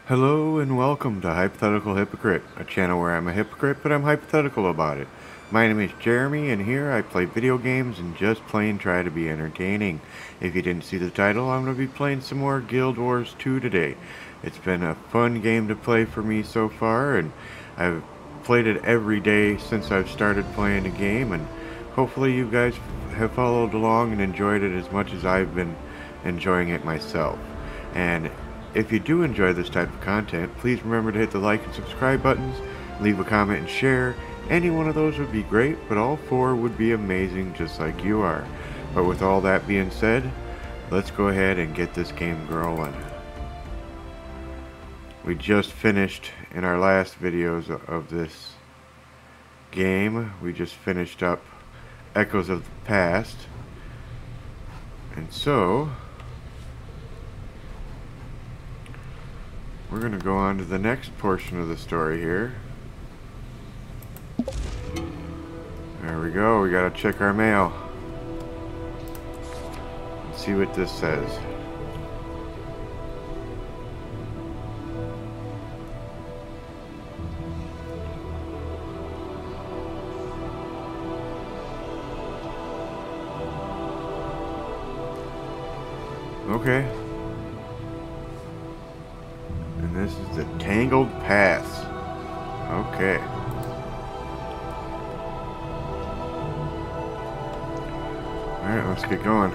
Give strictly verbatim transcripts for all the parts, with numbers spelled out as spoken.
Hello and welcome to Hypothetical Hypocrite, a channel where I'm a hypocrite but I'm hypothetical about it. My name is Jeremy and here I play video games and just plain try to be entertaining. If you didn't see the title, I'm going to be playing some more Guild Wars two today. It's been a fun game to play for me so far, and I've played it every day since I've started playing the game, and hopefully you guys have followed along and enjoyed it as much as I've been enjoying it myself. And if you do enjoy this type of content, please remember to hit the like and subscribe buttons, leave a comment and share. Any one of those would be great, but all four would be amazing just like you are. But with all that being said, let's go ahead and get this game growing. We just finished in our last videos of this game, we just finished up Echoes of the Past. And so we're going to go on to the next portion of the story here. There we go. We got to check our mail. Let's see what this says. Okay. And this is the Tangled Paths. Okay. Alright, let's get going.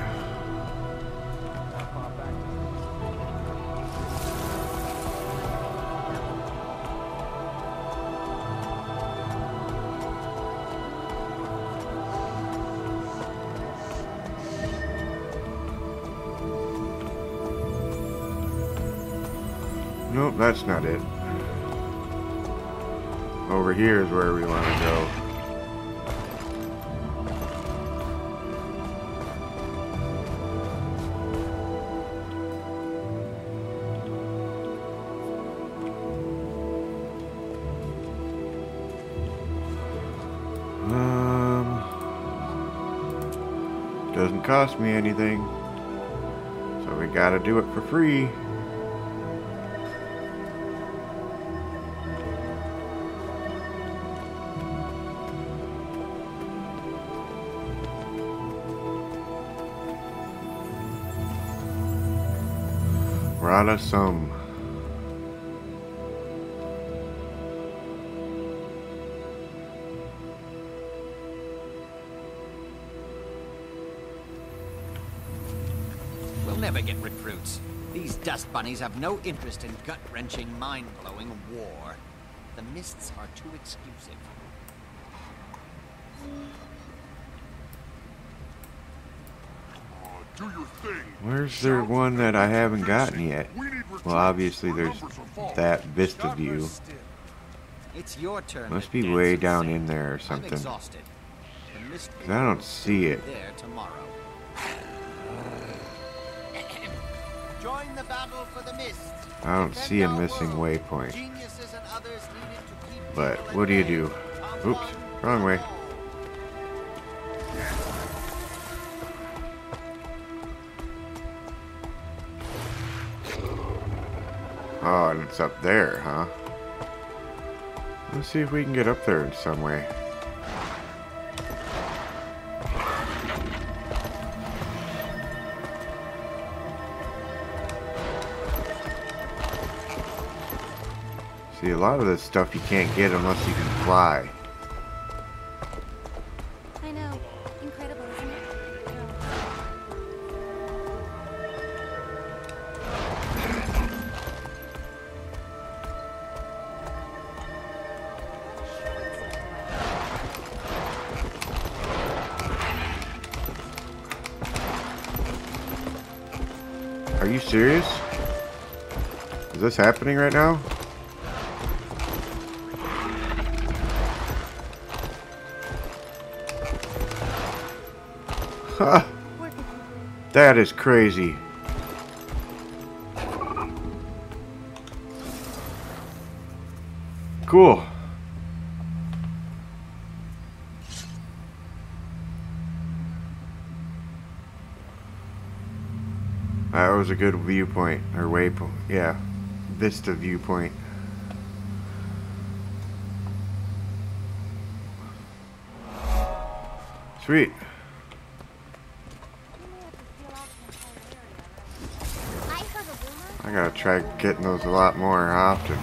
Nope, that's not it. Over here is where we want to go. Um, doesn't cost me anything, so we gotta do it for free. Rada Sum. We'll never get recruits. These dust bunnies have no interest in gut-wrenching, mind-blowing war. The mists are too exclusive. Where's there one that I haven't gotten yet? Well, obviously there's that Vista View. It's your turn. Must be way down in there or something. I'm exhausted. The mist 'Cause I don't see it. there tomorrow. Join the battle for the mist. I don't see a missing waypoint. But what do you do? Oops, wrong way. Oh, and it's up there, huh? Let's see if we can get up there in some way. See, a lot of this stuff you can't get unless you can fly. I know. Incredible, isn't it? Are you serious? Is this happening right now? Ha! That is crazy. Cool. That was a good viewpoint, or waypoint, yeah. vista viewpoint. Sweet. I heard a rumor. I gotta try getting those a lot more often.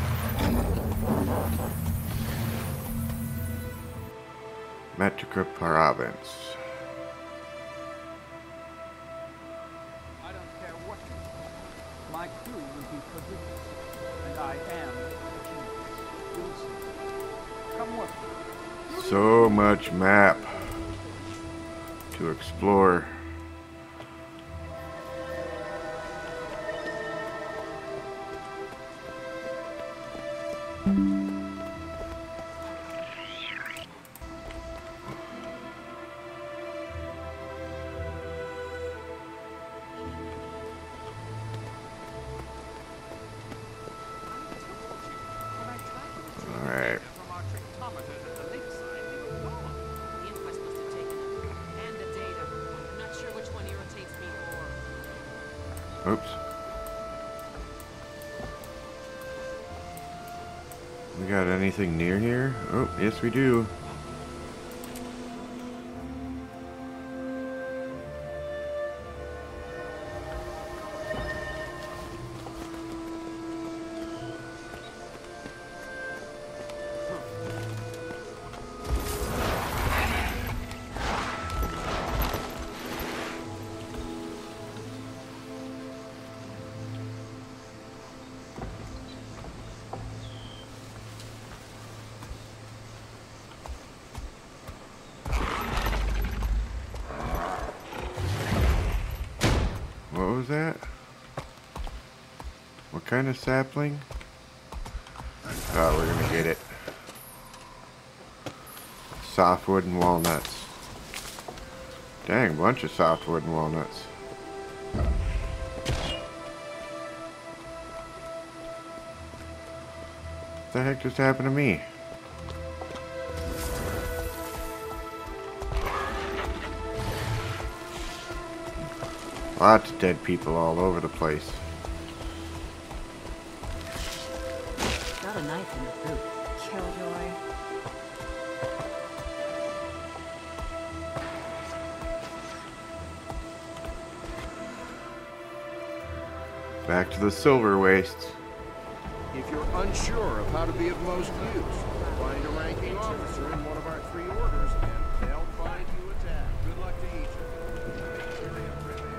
Metrica province. I don't care what you do. My crew will be prodigious, and I am a genius. You'll see. Come with me. So much map to explore. Alright. Oops. We got anything near here? Oh, yes we do. What was that? What kind of sapling? Oh, we're gonna get it. Softwood and walnuts. Dang, bunch of softwood and walnuts. What the heck just happened to me? Lots of dead people all over the place. Got a knife in the boot. Killjoy. Back to the silver wastes. If you're unsure of how to be of most use, find a ranking officer in one of our three orders, and they'll find you a tab. Good luck to each of you. Make sure they have privy.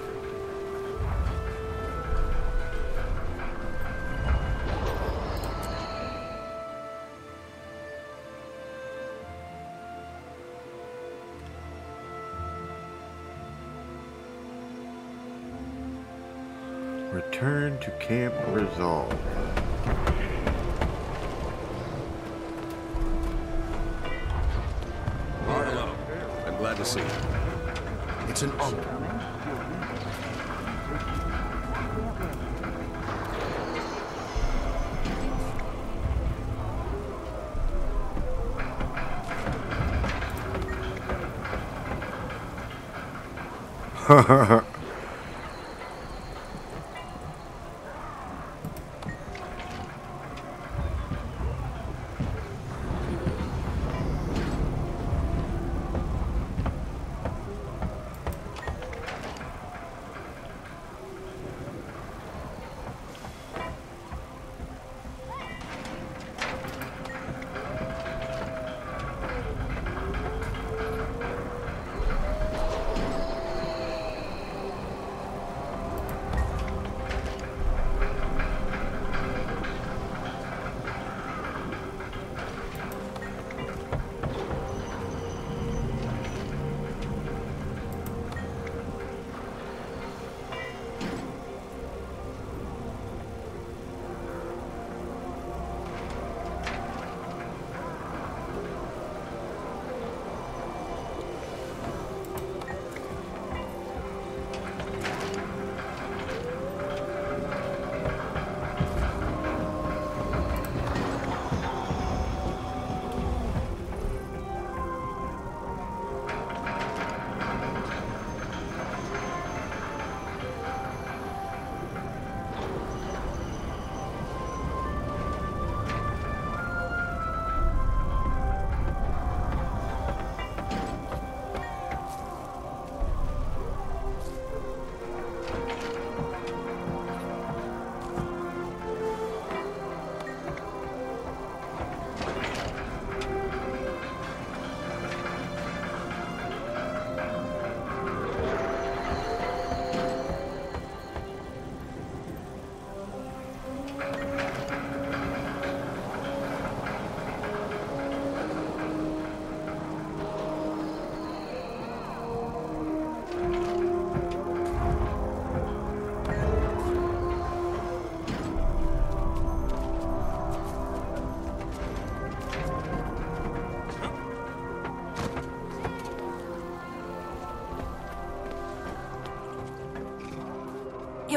Return to Camp Resolve. Hello. I'm glad to see you. It's an honor. Hahaha.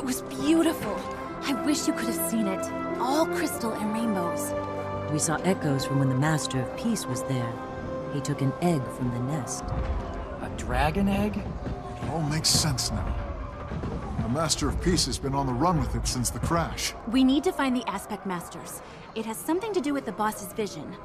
was beautiful. I wish you could have seen it. All crystal and rainbows. We saw echoes from when the Master of Peace was there. He took an egg from the nest. A dragon egg? It all makes sense now. The Master of Peace has been on the run with it since the crash. We need to find the Aspect Masters. It has something to do with the boss's vision.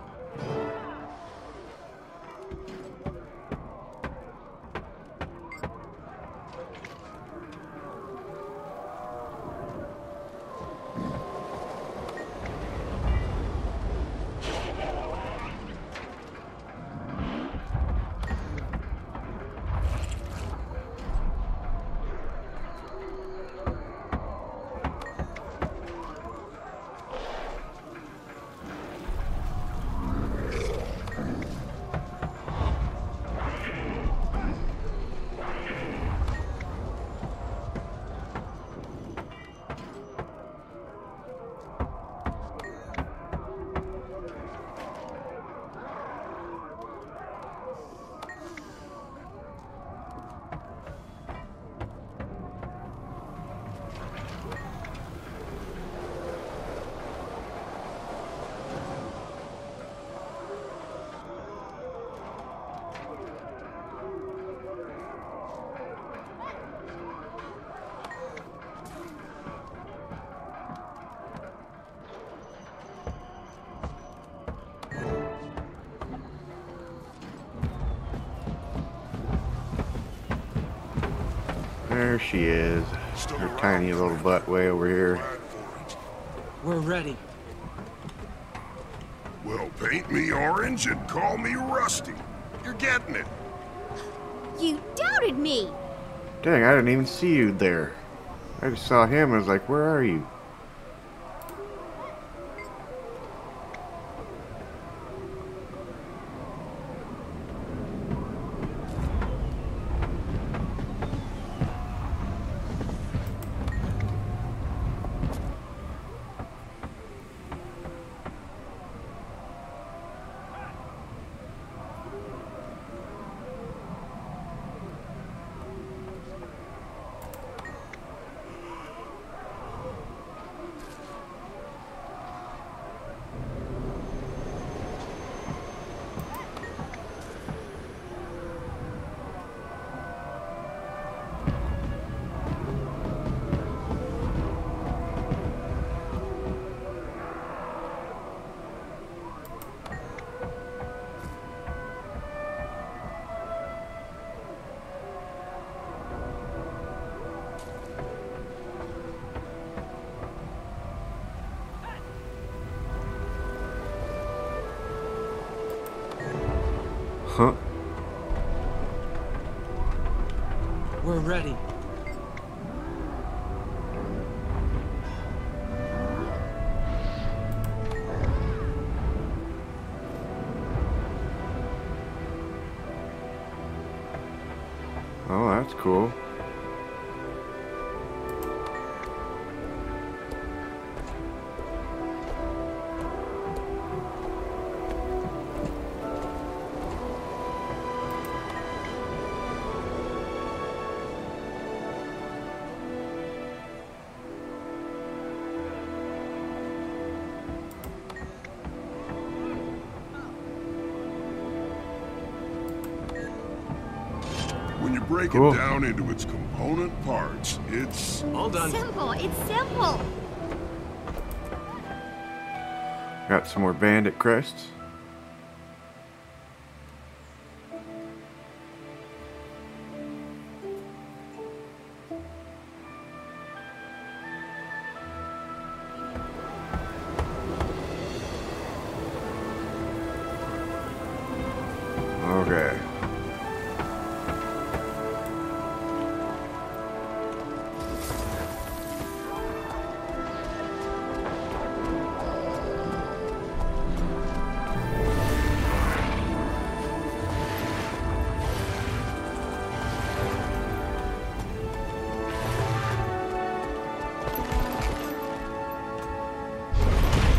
There she is. Her tiny little butt way over here. We're ready. Well, paint me orange and call me Rusty. You're getting it. You doubted me! Dang, I didn't even see you there. I just saw him and I was like, where are you? Huh? We're ready. Oh, that's cool. When you break Cool. it down into its component parts, it's... All done. Simple, it's simple! Got some more bandit crests. Okay.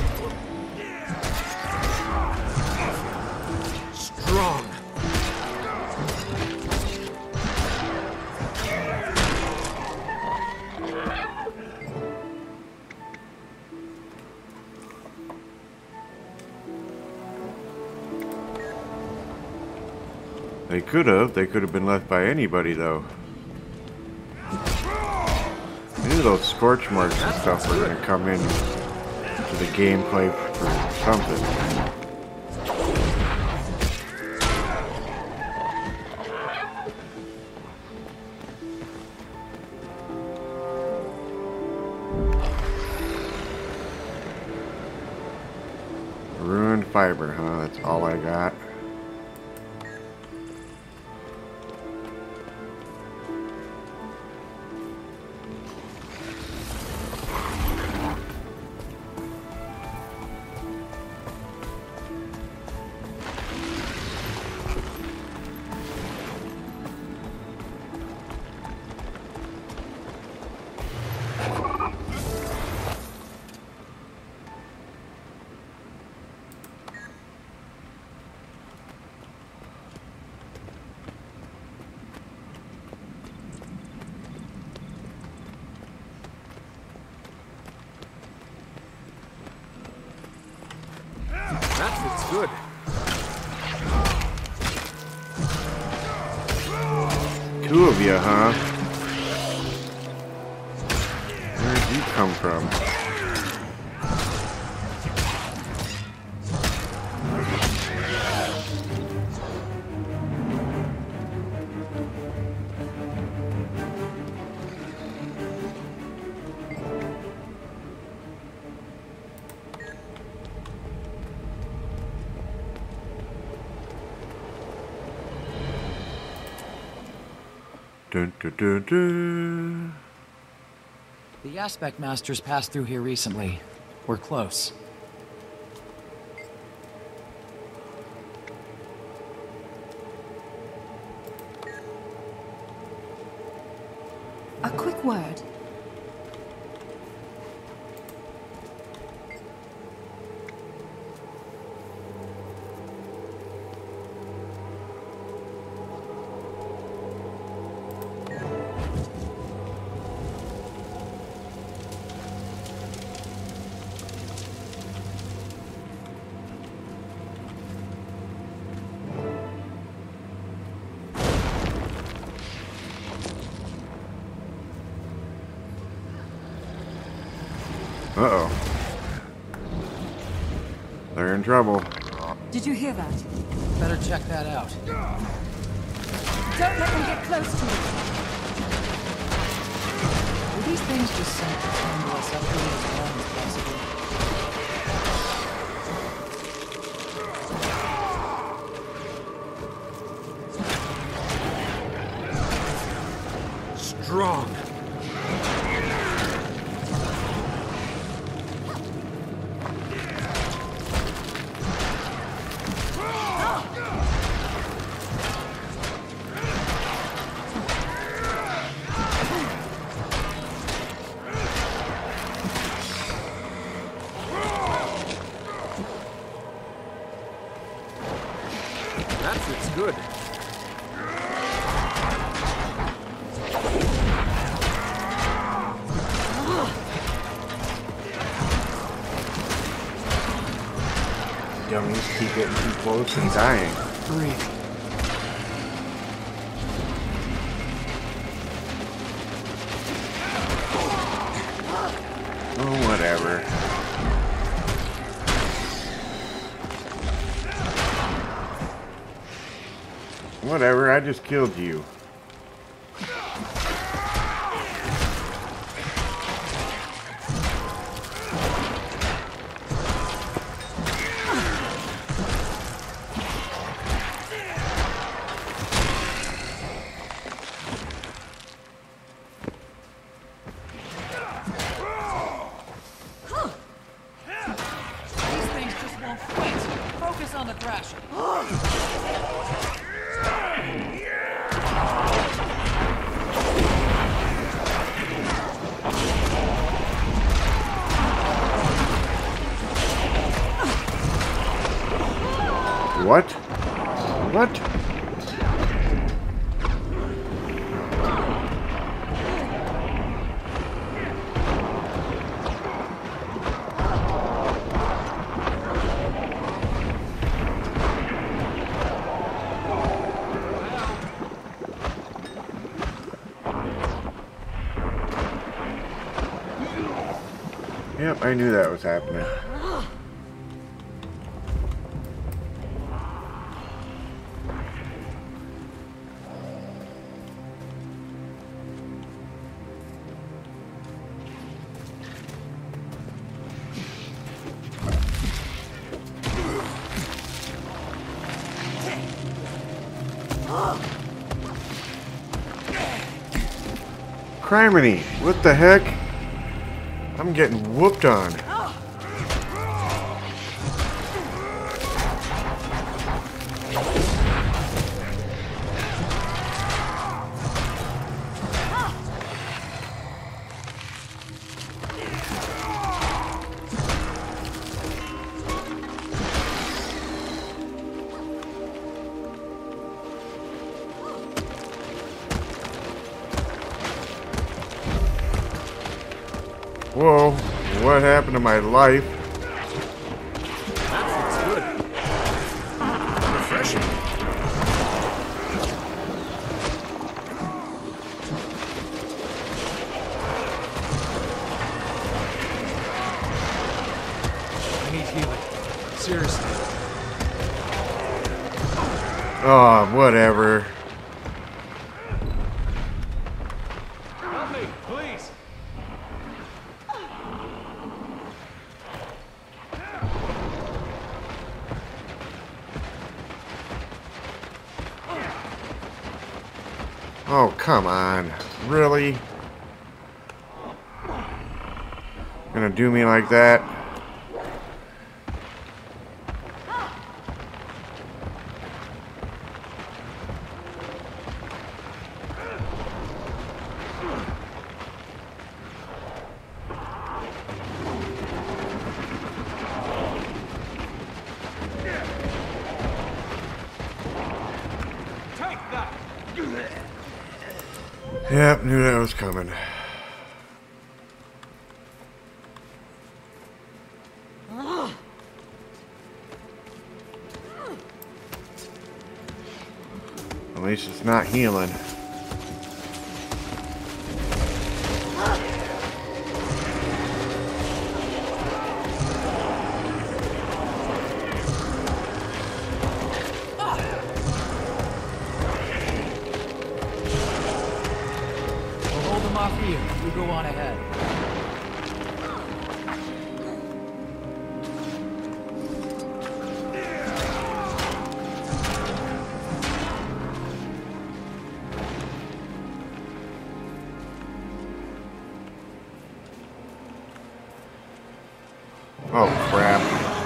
Strong. They could have. They could have been left by anybody, though. I knew those scorch marks and stuff were going to come in to the gameplay for something. Ruined fiber, huh? That's all I got. That looks good. Two of you, huh? Where'd you come from? Dun, dun, dun, dun. The Aspect Masters passed through here recently. We're close. A quick word. Uh-oh. They're in trouble. Did you hear that? Better check that out. Don't let them get close to you. Will these things just send tangle us up here as long as possible? Strong. That fits good. Dummies keep getting too close and dying. Three. Oh, whatever. Whatever, I just killed you. These things just won't quit. Focus on the thrasher. What? What? Yep, I knew that was happening. Criminy, what the heck? I'm getting whooped on. Whoa, what happened to my life? That feels good. Refreshing. I need healing. Seriously. Oh, whatever. Help me, please. Oh, come on. Really? Gonna do me like that? Yep, knew that was coming. At least it's not healing. You, you go on ahead. Oh, crap.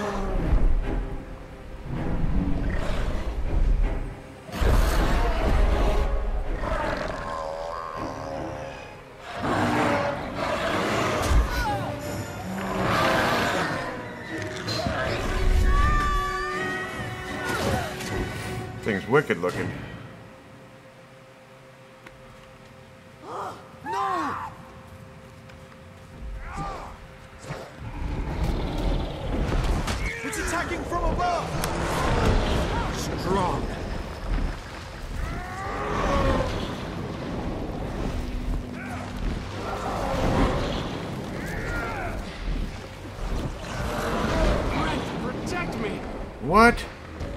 Thing's wicked looking. No! It's attacking from above! Strong. Protect me! What?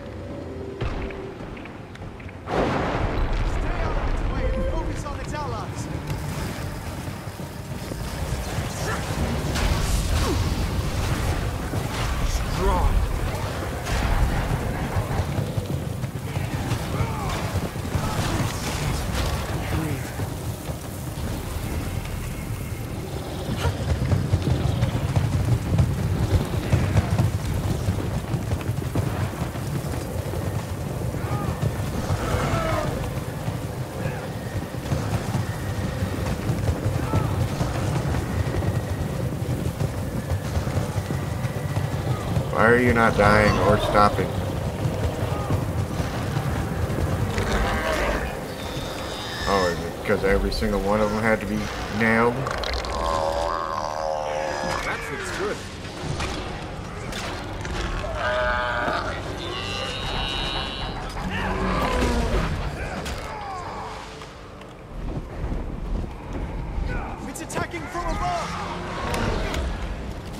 Why are you not dying or stopping? Oh, is it because every single one of them had to be nailed? That feels good. It's attacking from above!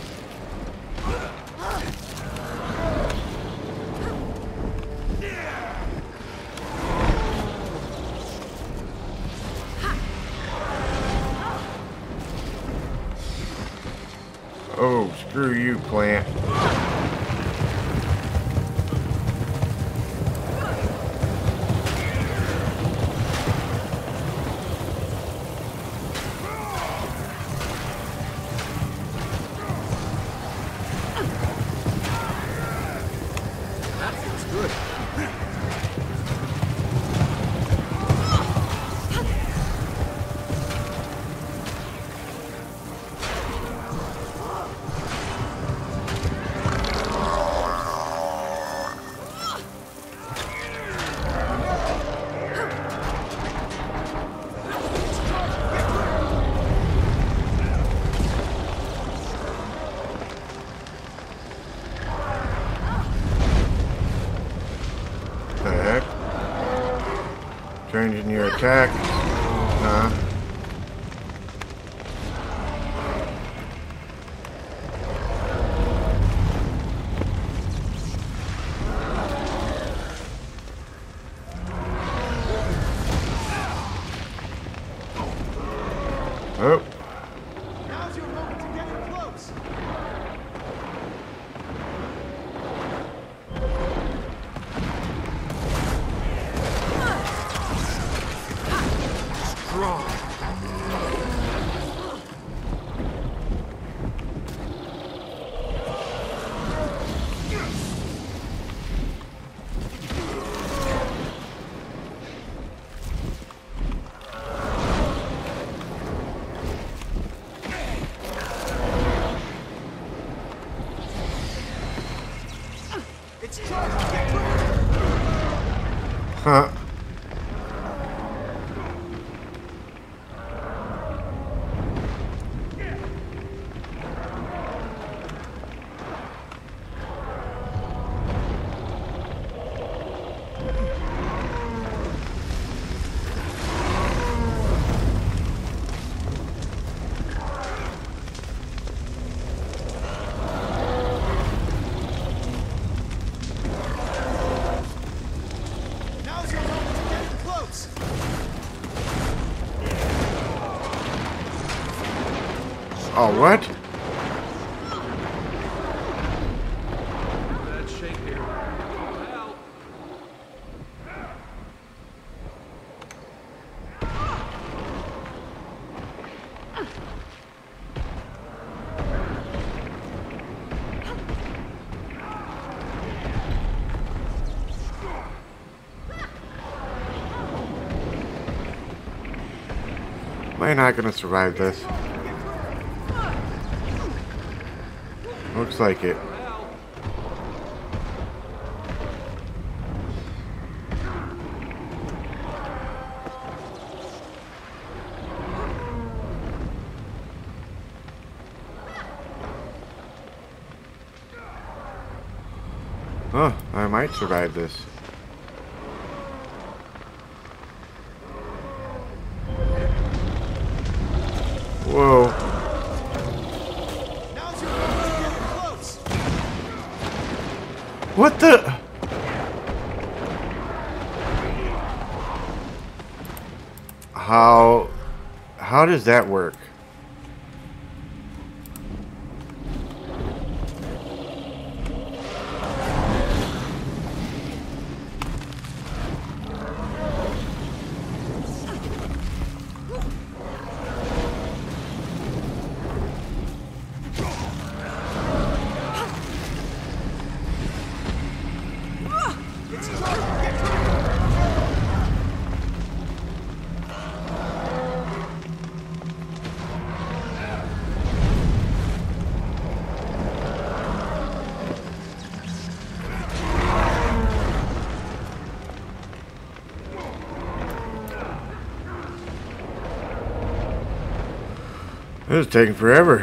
Oh, screw you, plant. The heck? Changing your attack? Nah. Oh. Now's your moment to get in close. It's charged. Huh. Now's your moment to get in close. Oh, what? Bad shape here. Help! Am I not gonna survive this? Looks like it. Huh, I might survive this. Whoa. Now's your moment to get in close. What the? How... How does that work? It's charged. Get This is taking forever.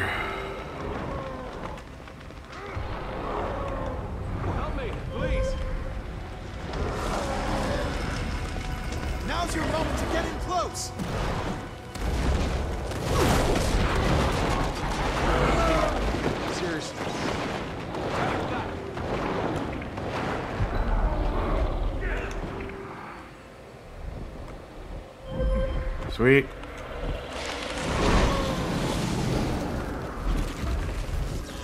Help me, please! Now's your moment to get in close. Seriously. Sweet.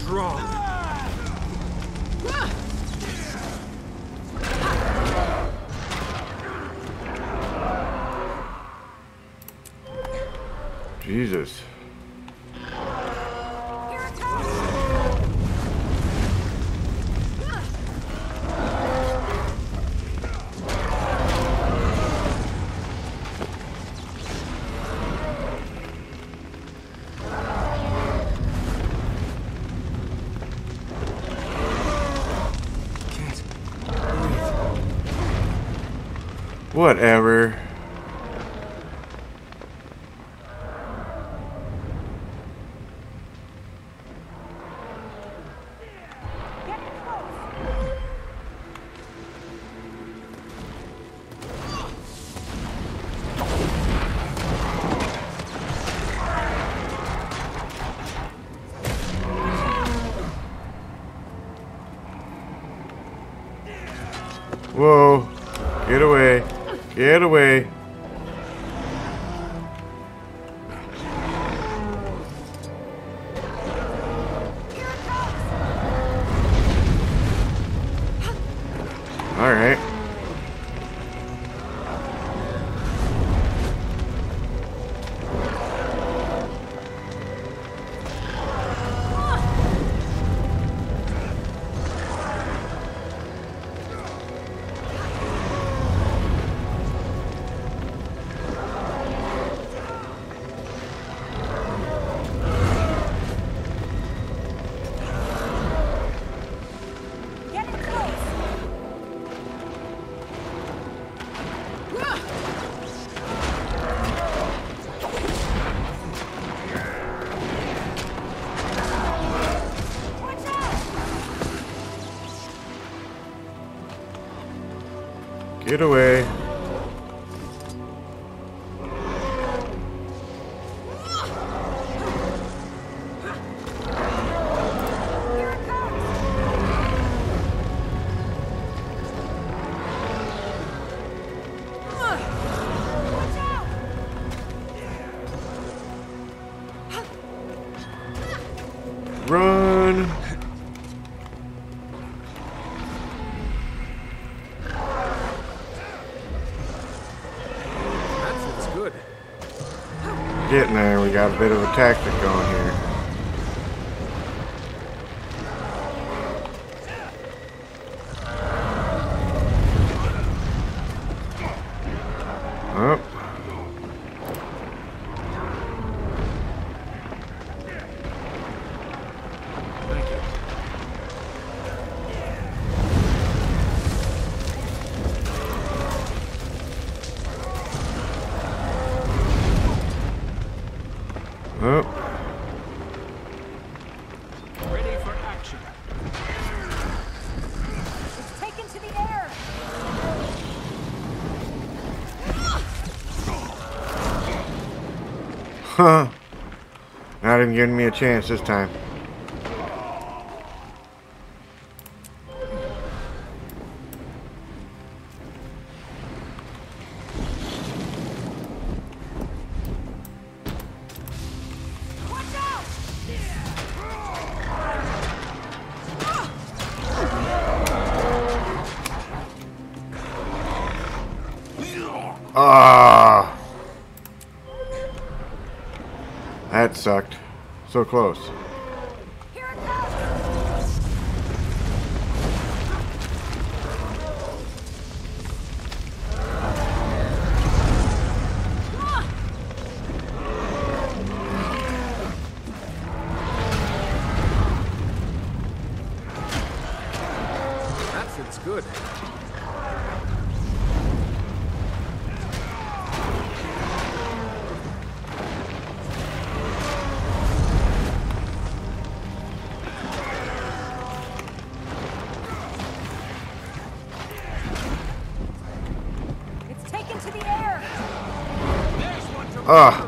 wrong? Jesus. Whatever. Whoa. Get away. Get away. All right. Get away. Run. Getting there, we got a bit of a tactic going here. Oh. Oh. Ready for action. It's taken to the air. Huh. Not even giving me a chance this time. Ah, that sucked. So close. Here it comes. That fits good. Ah.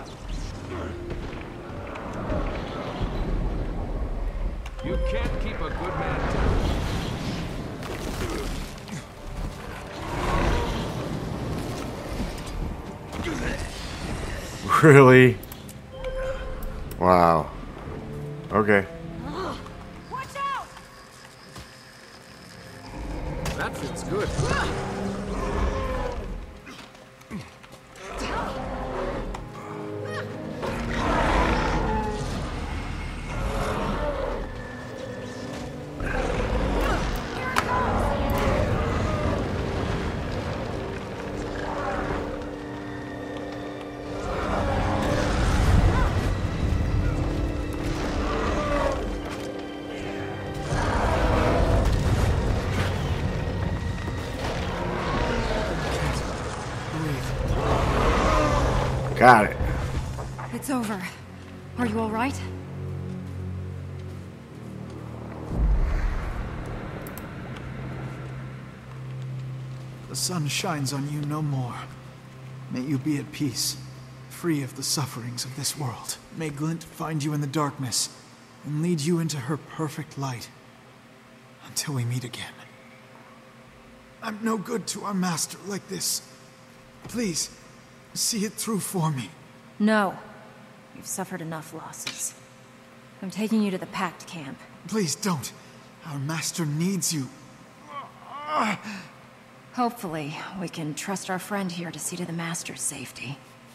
You can't keep a good man down. Really? Wow. Okay. That fits good. Got it. It's over. Are you all right? The sun shines on you no more. May you be at peace, free of the sufferings of this world. May Glint find you in the darkness and lead you into her perfect light. Until we meet again. I'm no good to our master like this. Please, see it through for me. No. You've suffered enough losses. I'm taking you to the Pact camp. Please don't. Our master needs you. Hopefully, we can trust our friend here to see to the master's safety.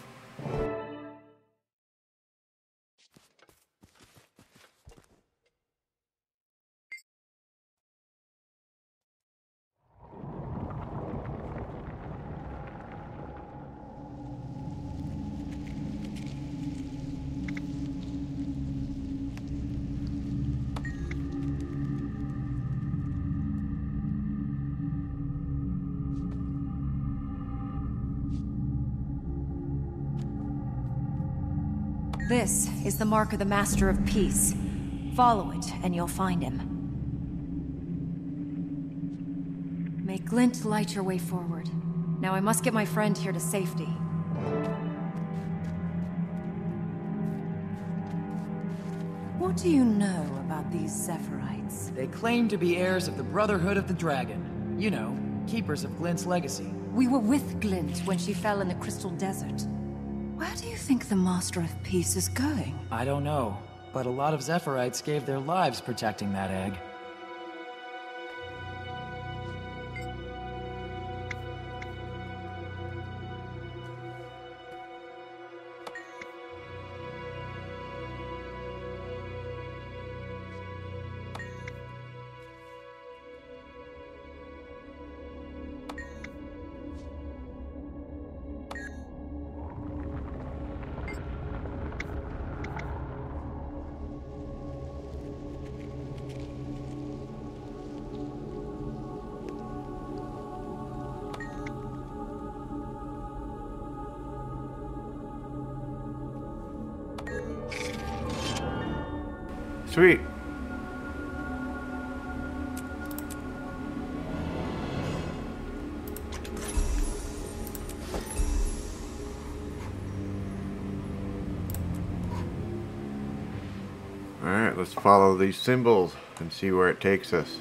This is the mark of the Master of Peace. Follow it, and you'll find him. May Glint light your way forward. Now I must get my friend here to safety. What do you know about these Zephyrites? They claim to be heirs of the Brotherhood of the Dragon. You know, keepers of Glint's legacy. We were with Glint when she fell in the Crystal Desert. Where do you think the Master of Peace is going? I don't know, but a lot of Zephyrites gave their lives protecting that egg. Sweet. Alright, let's follow these symbols and see where it takes us.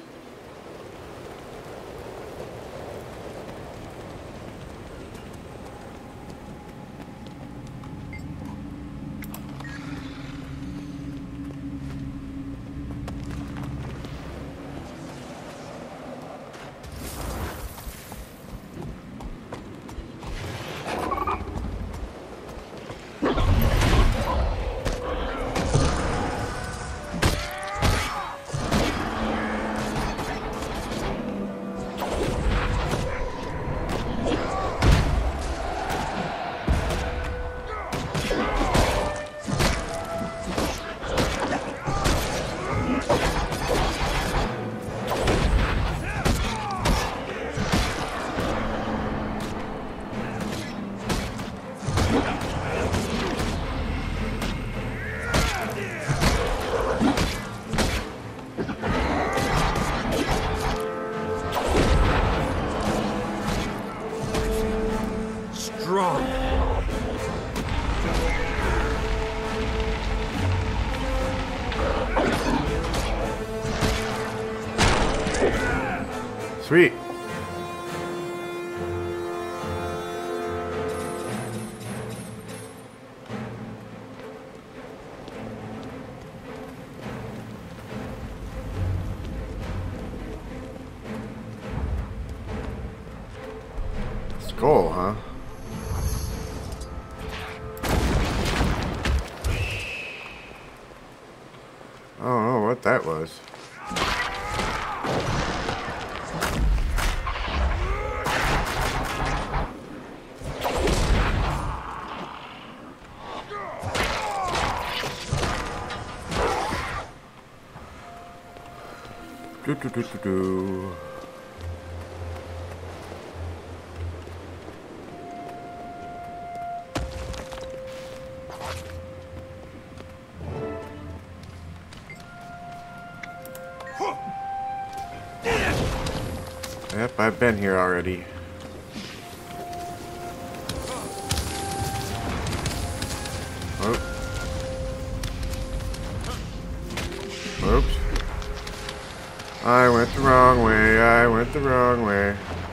Sweet. skull, huh? I don't know what that was. Do do do do do. Yep, I've been here already. Oh. Oops. I went the wrong way, I went the wrong way.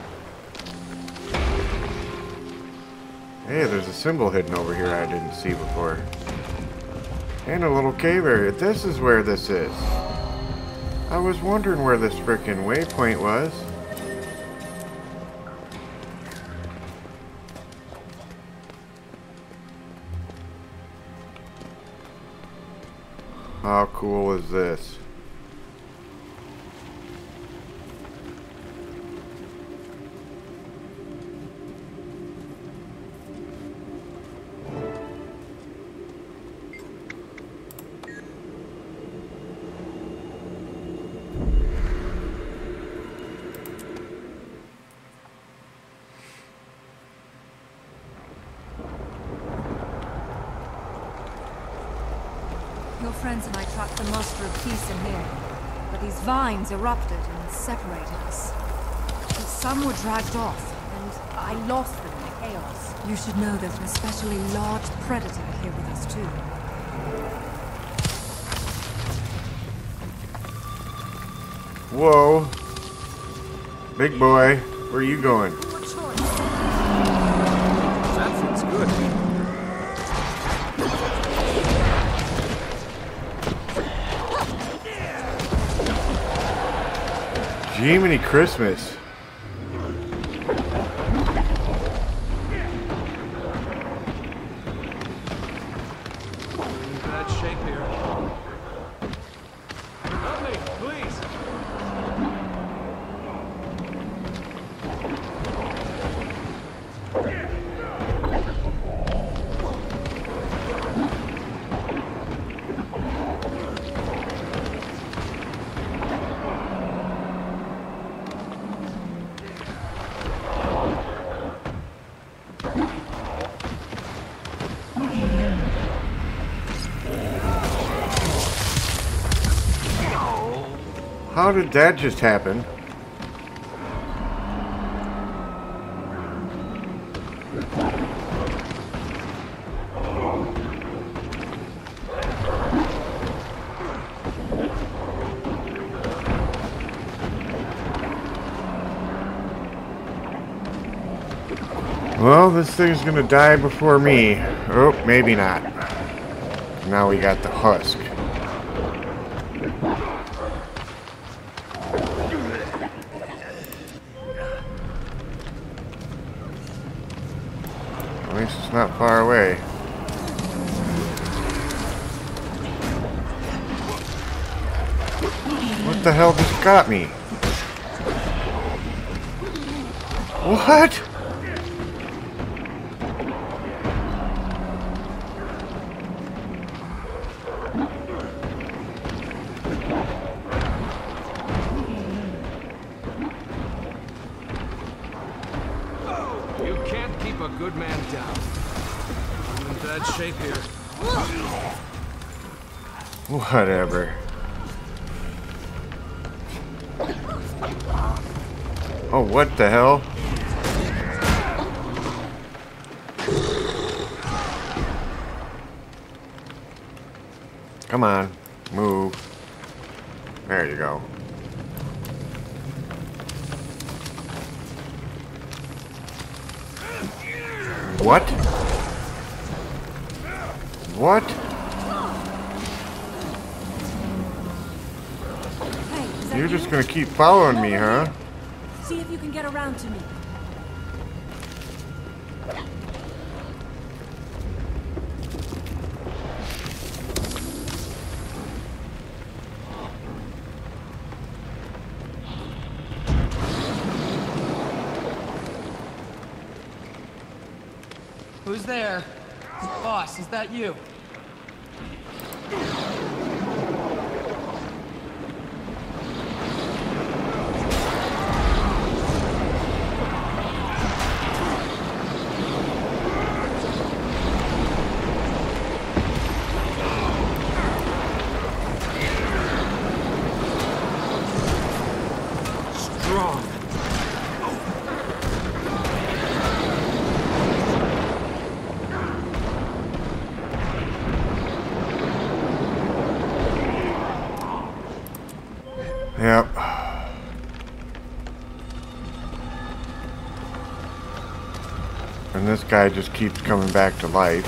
Hey, there's a symbol hidden over here I didn't see before. And a little cave area. This is where this is. I was wondering where this frickin' waypoint was. How cool is this? Your friends and I tracked the Master of Peace in here, but these vines erupted and separated us. Some were dragged off, and I lost them in the chaos. You should know there's an especially large predator here with us too. Whoa. Big boy, where are you going? That feels good. Jiminy Christmas. In bad shape here. Help me, please. How did that just happen? Well, this thing's gonna die before me. Oh, maybe not. Now we got the husk. At least it's not far away. What the hell just got me? What? You can't keep a good man down. I'm in bad shape here. Whatever. Oh, what the hell? Come on, move. There you go. What? What? Hey, is that You're you? just gonna keep following me, huh? See if you can get around to me. Who's there? Boss, is that you? Strong. Yep. And this guy just keeps coming back to life.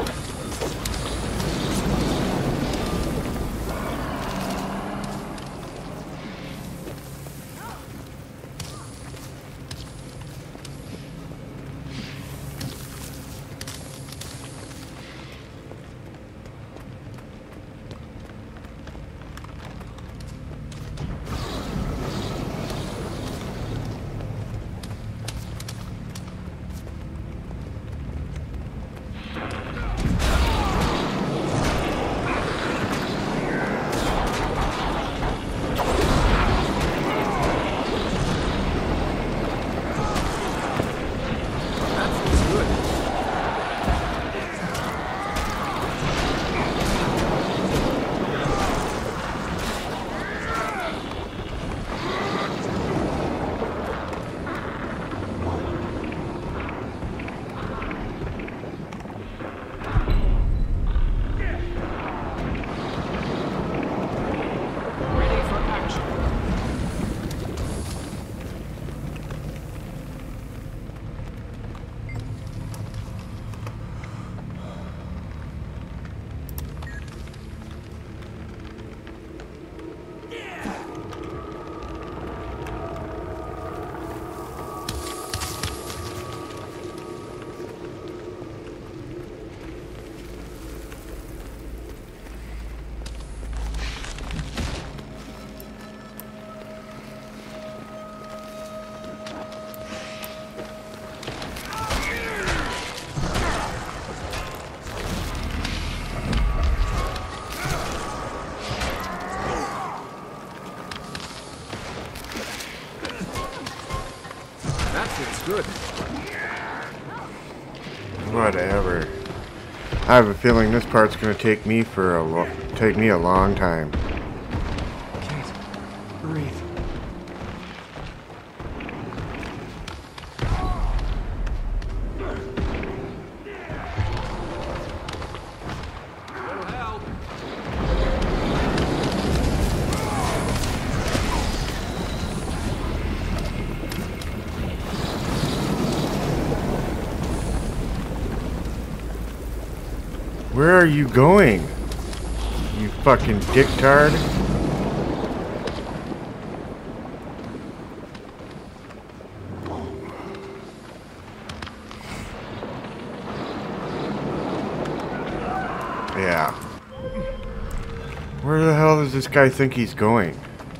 It's good. Whatever. I have a feeling this part's gonna take me for a lo take me a long time. Kate, breathe. Where are you going? You fucking dicktard. Yeah. Where the hell does this guy think he's going?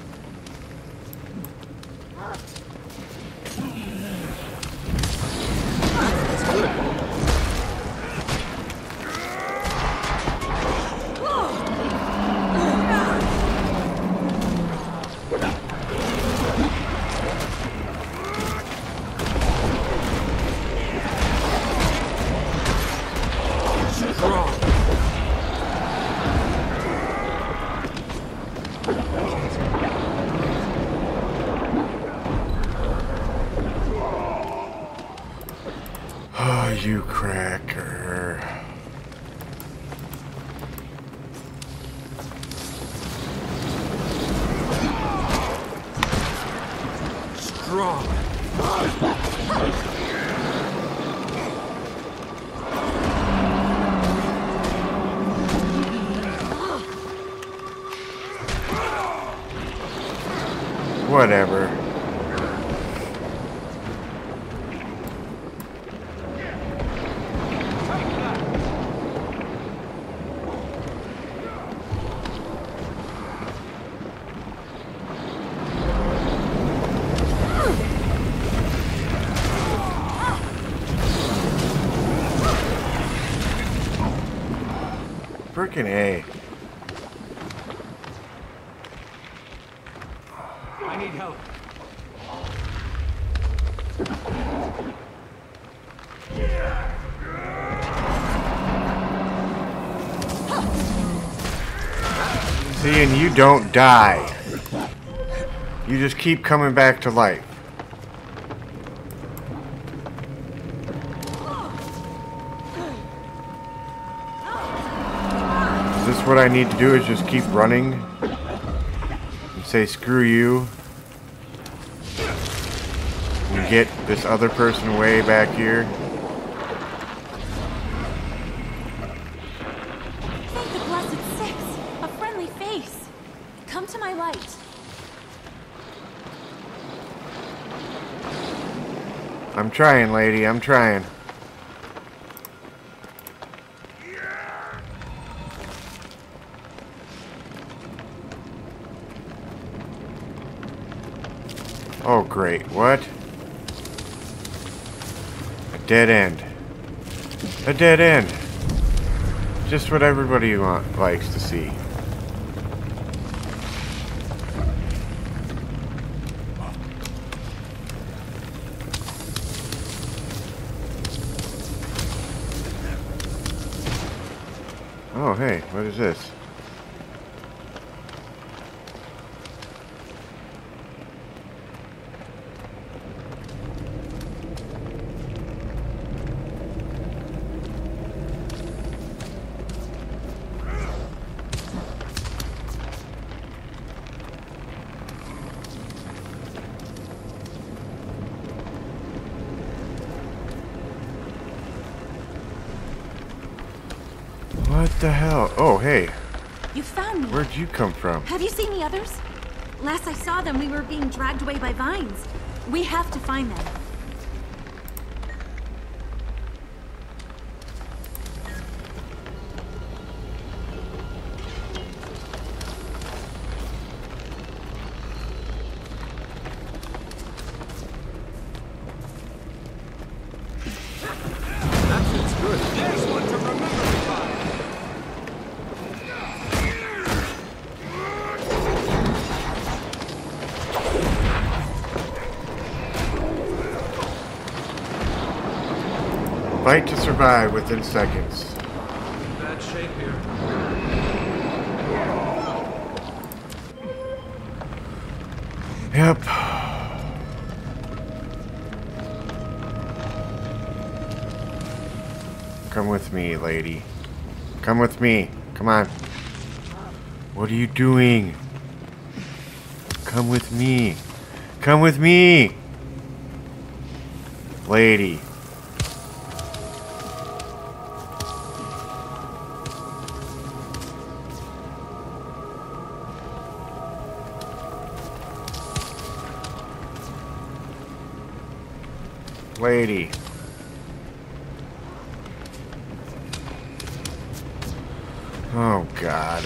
Oh, you cracker. Strong. Whatever. Frickin' A. I need help. See, and you don't die. You just keep coming back to life. Is this what I need to do, is just keep running? And say screw you? And get this other person way back here? Thank the blessed six. A friendly face. Come to my light. I'm trying, lady. I'm trying. Oh, great. What? A dead end. A dead end. Just what everybody want, likes to see. Oh, hey, what is this? What the hell? Oh, hey. You found me. Where'd you come from? Have you seen the others? Last I saw them, we were being dragged away by vines. We have to find them. Fight to survive within seconds. Bad shape here. Yep. Come with me, lady. Come with me. Come on. What are you doing? Come with me. Come with me. Lady. Lady. Oh, God.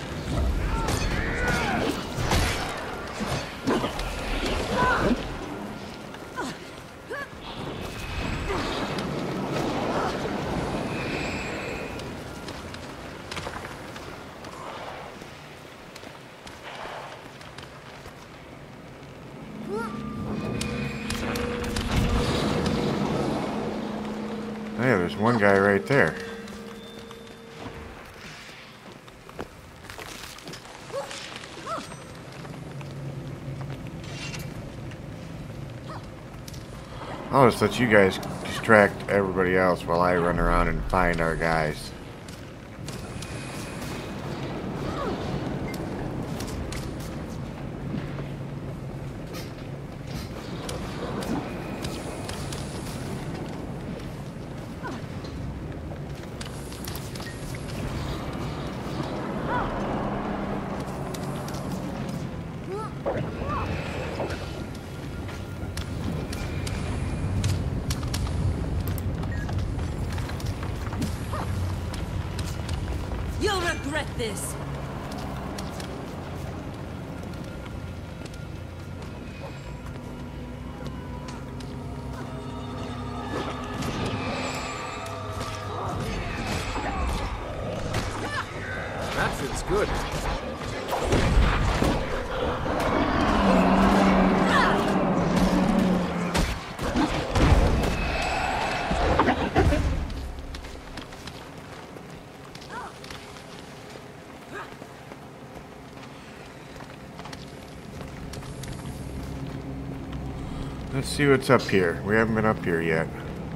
Hey, there's one guy right there. I'll just let you guys distract everybody else while I run around and find our guys. You'll regret this. Let's see what's up here. We haven't been up here yet.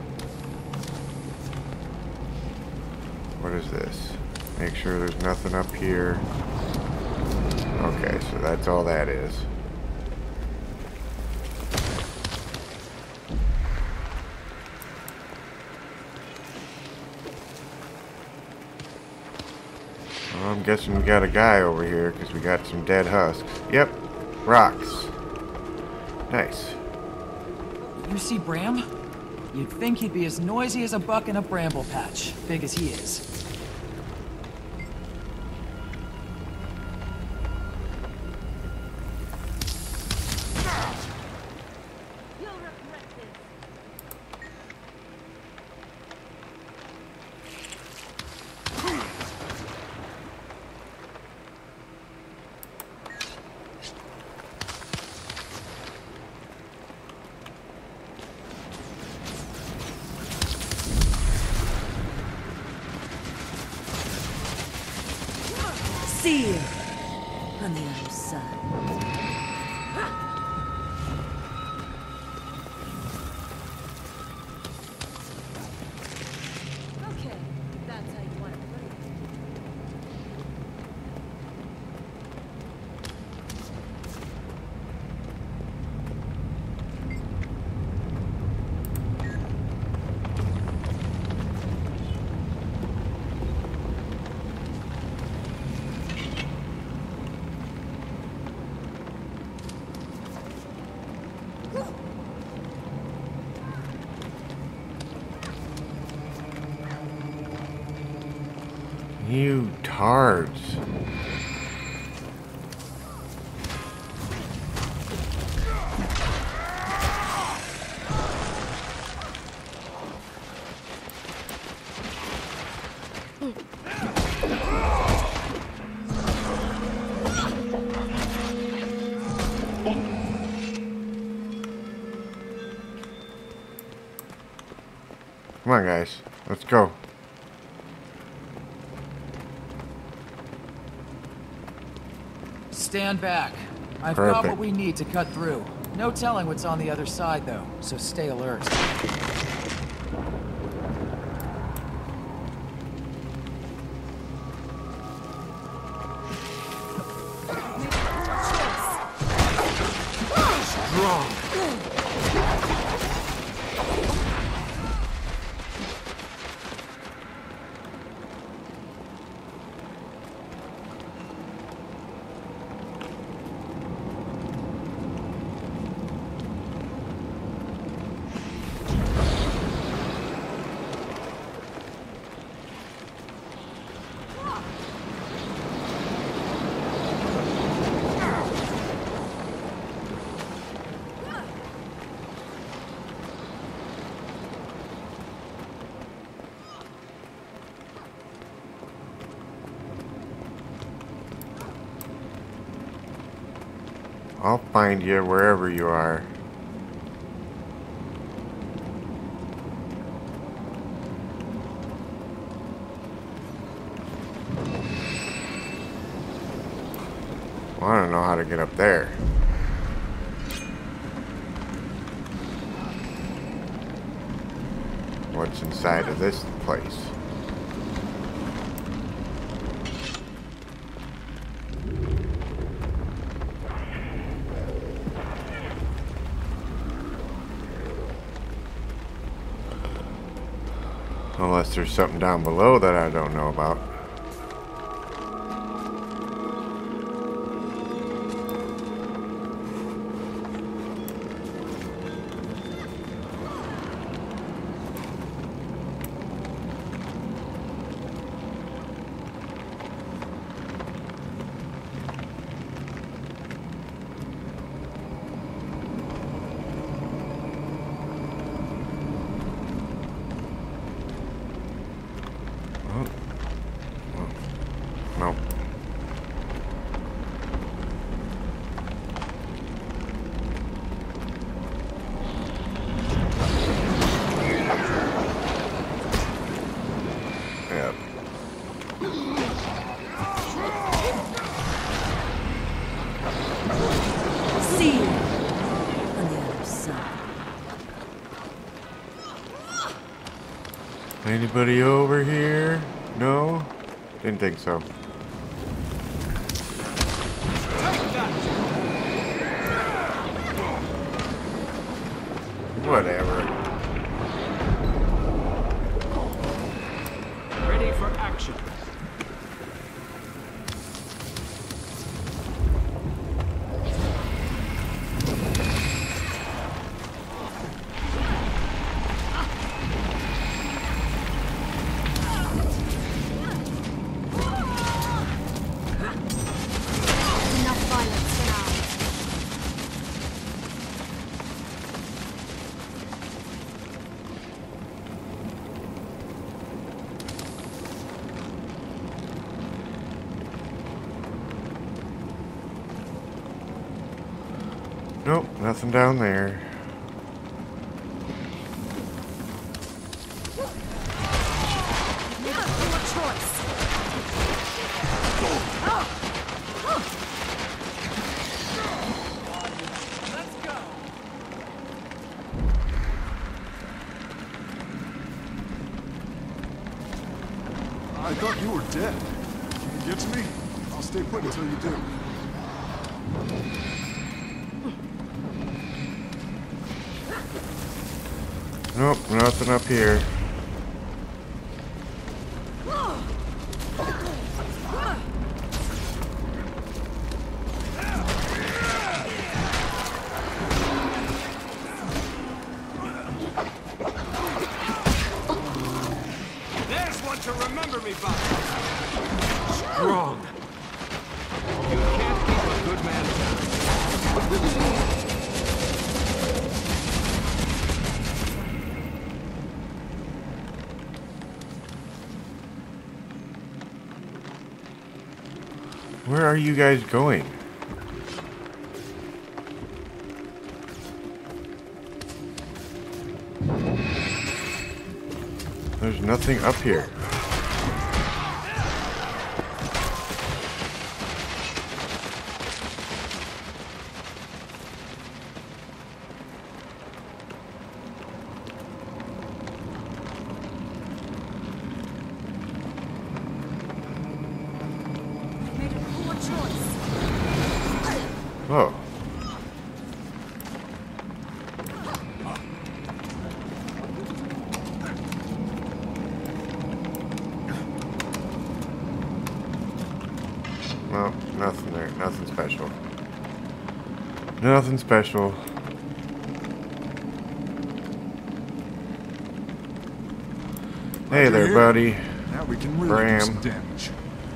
What is this? Make sure there's nothing up here. Okay, so that's all that is. Well, I'm guessing we got a guy over here because we got some dead husks. Yep, rocks. Nice. You see Bram? You'd think he'd be as noisy as a buck in a bramble patch, big as he is. See you on the other side. Okay, that's how you want to put it. You tards. Come on, guys. Let's go. Stand back. I've Perfect. got what we need to cut through. No telling what's on the other side, though, so stay alert. Strong. I'll find you wherever you are. Well, I don't know how to get up there. What's inside of this place? Unless there's something down below that I don't know about. Anybody over here? No? Didn't think so. Whatever. Ready for action. Nope, nothing down there. I thought you were dead. Can you get to me? I'll stay put until you do. Nope, nothing up here. There's one to remember me by. Strong. You can't keep a good man down. Where are you guys going? There's nothing up here. Oh. Well, nothing there. Nothing special. Nothing special. Hey You're there, here. buddy. Now we can really Bram. do some damage.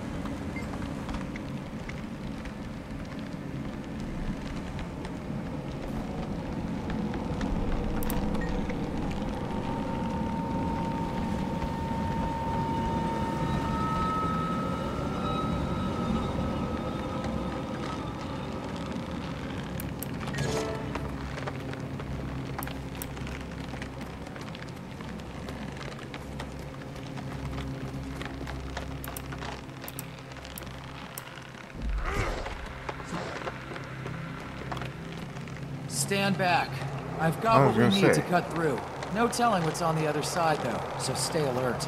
Stand back. I've I got was what we gonna need say. to cut through. No telling what's on the other side, though, so stay alert.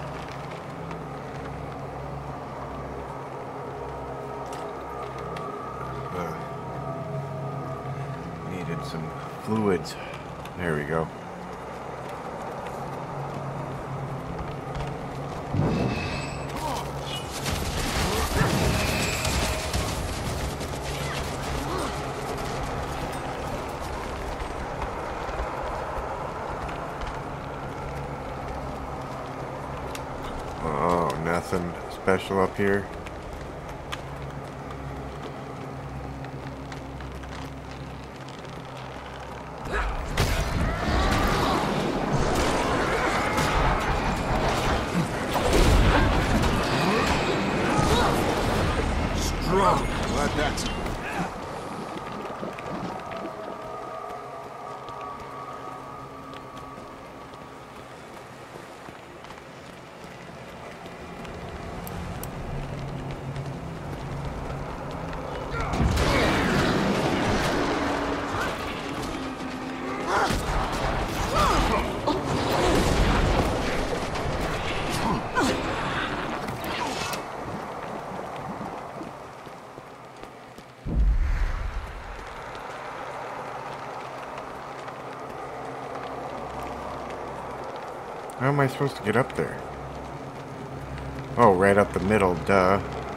Uh, needed some fluids. There we go. Oh, nothing special up here. Strong. Glad that's... How am I supposed to get up there? Oh, right up the middle, duh.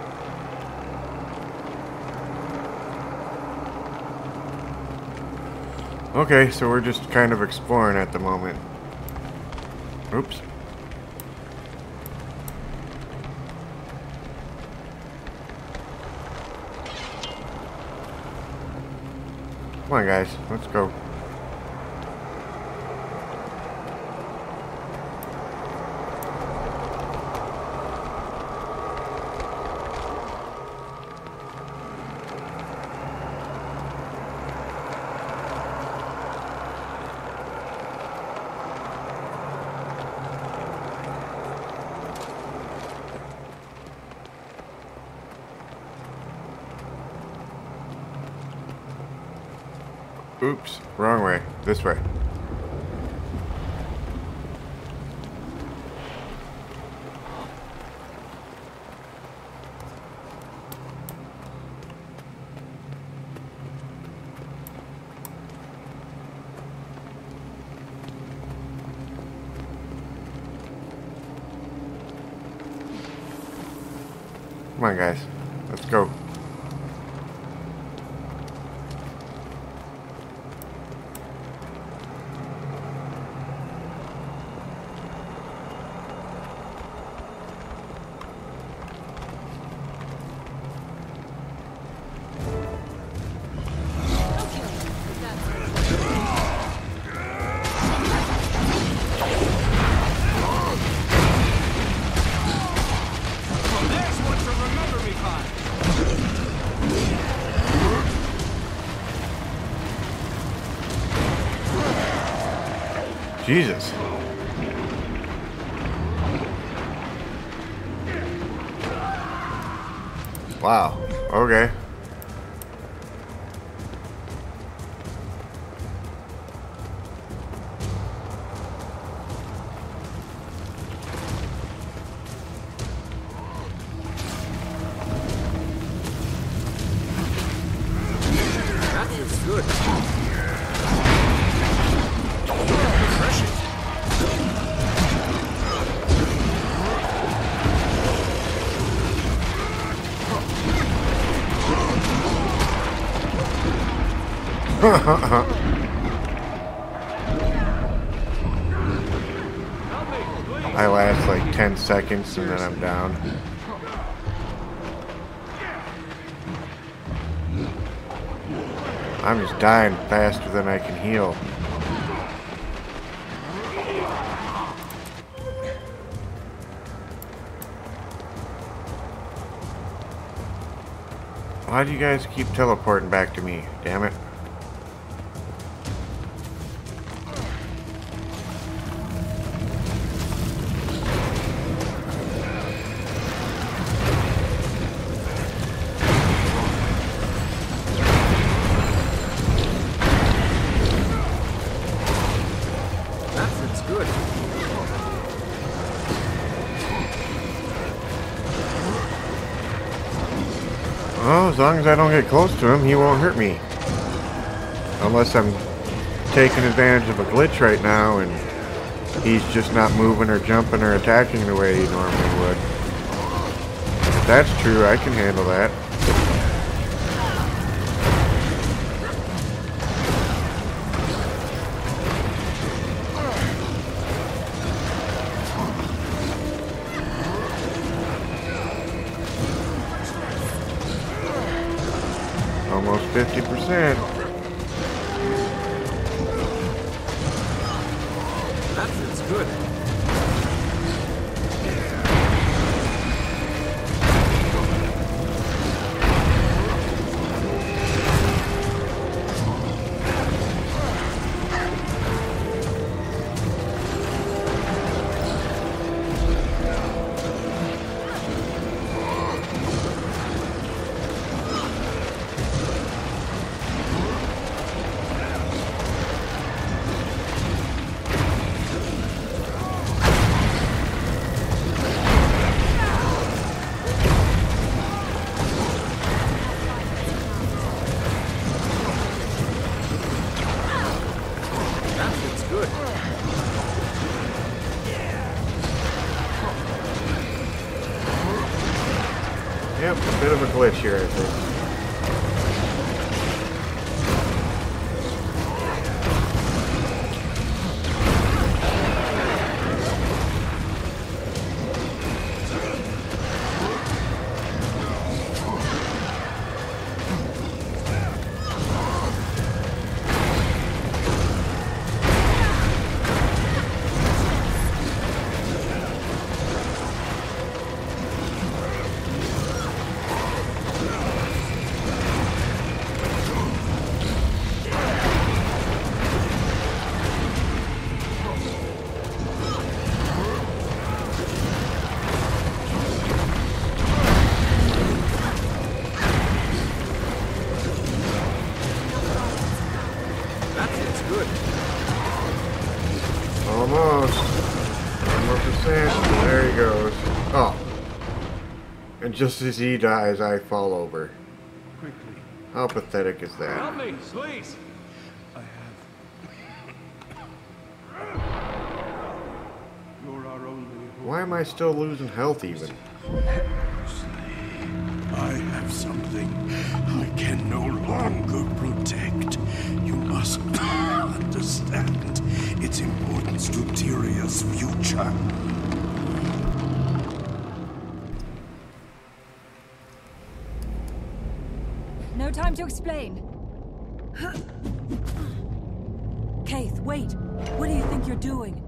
Okay, so we're just kind of exploring at the moment. Oops. Come on, guys, let's go. Oops, wrong way. This way. Come on, guys. Let's go. Jesus. Wow. Okay. That feels good. I last like ten seconds and then I'm down. I'm just dying faster than I can heal. Why do you guys keep teleporting back to me? Damn it. Well, as long as I don't get close to him, he won't hurt me. Unless I'm taking advantage of a glitch right now and he's just not moving or jumping or attacking the way he normally would. If that's true, I can handle that. Almost fifty percent. That feels good. glitch here, I think. Almost. One more percent. There he goes. Oh. And just as he dies, I fall over. Quickly. How pathetic is that? Help me, please. I have. You're our only hope. Why am I still losing health even? I have something I can no longer protect. You must understand its importance to Tyria's future. No time to explain. Kaith, wait! What do you think you're doing?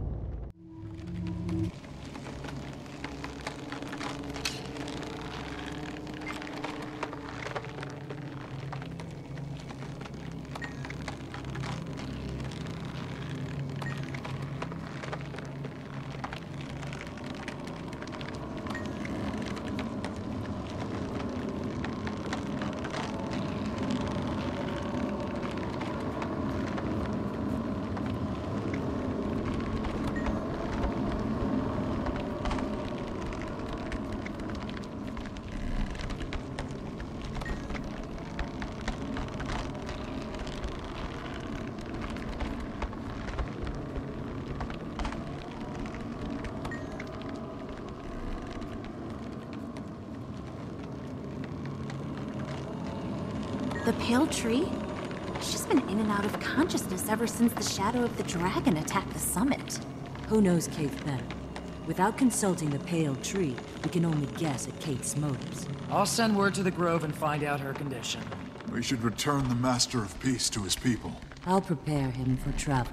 The Pale Tree? She's been in and out of consciousness ever since the Shadow of the Dragon attacked the summit. Who knows Kaith better? Without consulting the Pale Tree, we can only guess at Kaith's motives. I'll send word to the Grove and find out her condition. We should return the Master of Peace to his people. I'll prepare him for travel.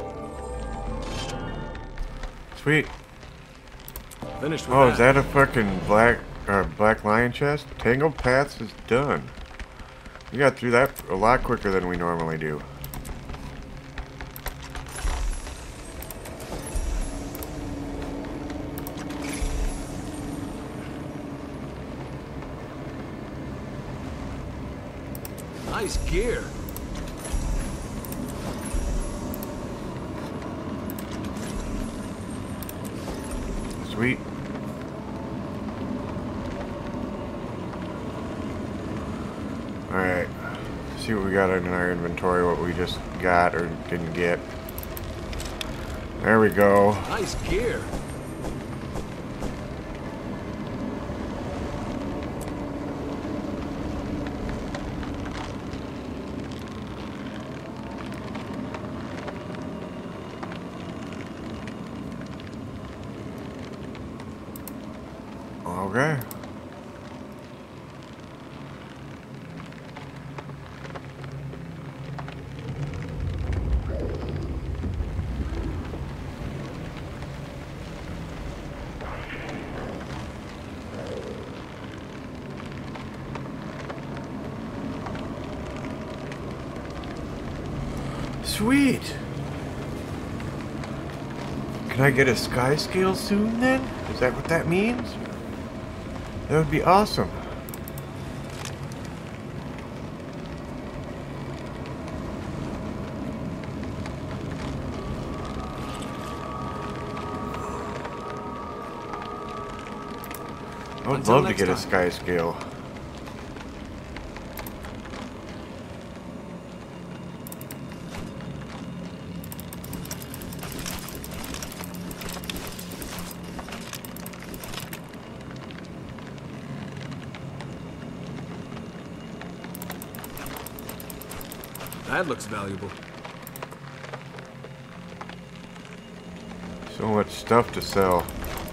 Sweet. Finished with Oh, that. is that a fucking black uh, black lion chest? Tangled Paths is done. We got through that a lot quicker than we normally do. Nice gear. Sweet. Alright. See what we got in our inventory, what we just got or didn't get. There we go. Nice gear. Okay. Sweet. Can I get a sky scale soon then? Is that what that means? That would be awesome. I would Until love to next get a time. sky scale. That looks valuable. So much stuff to sell.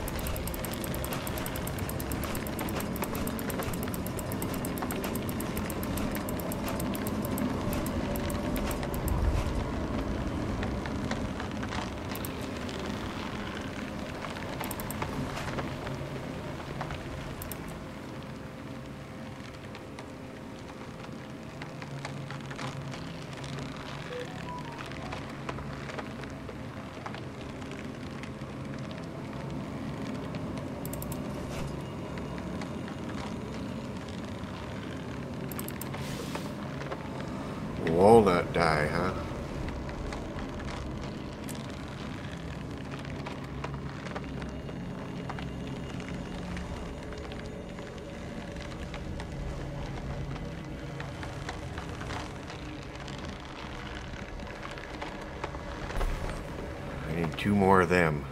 Walnut dye, huh? I need two more of them.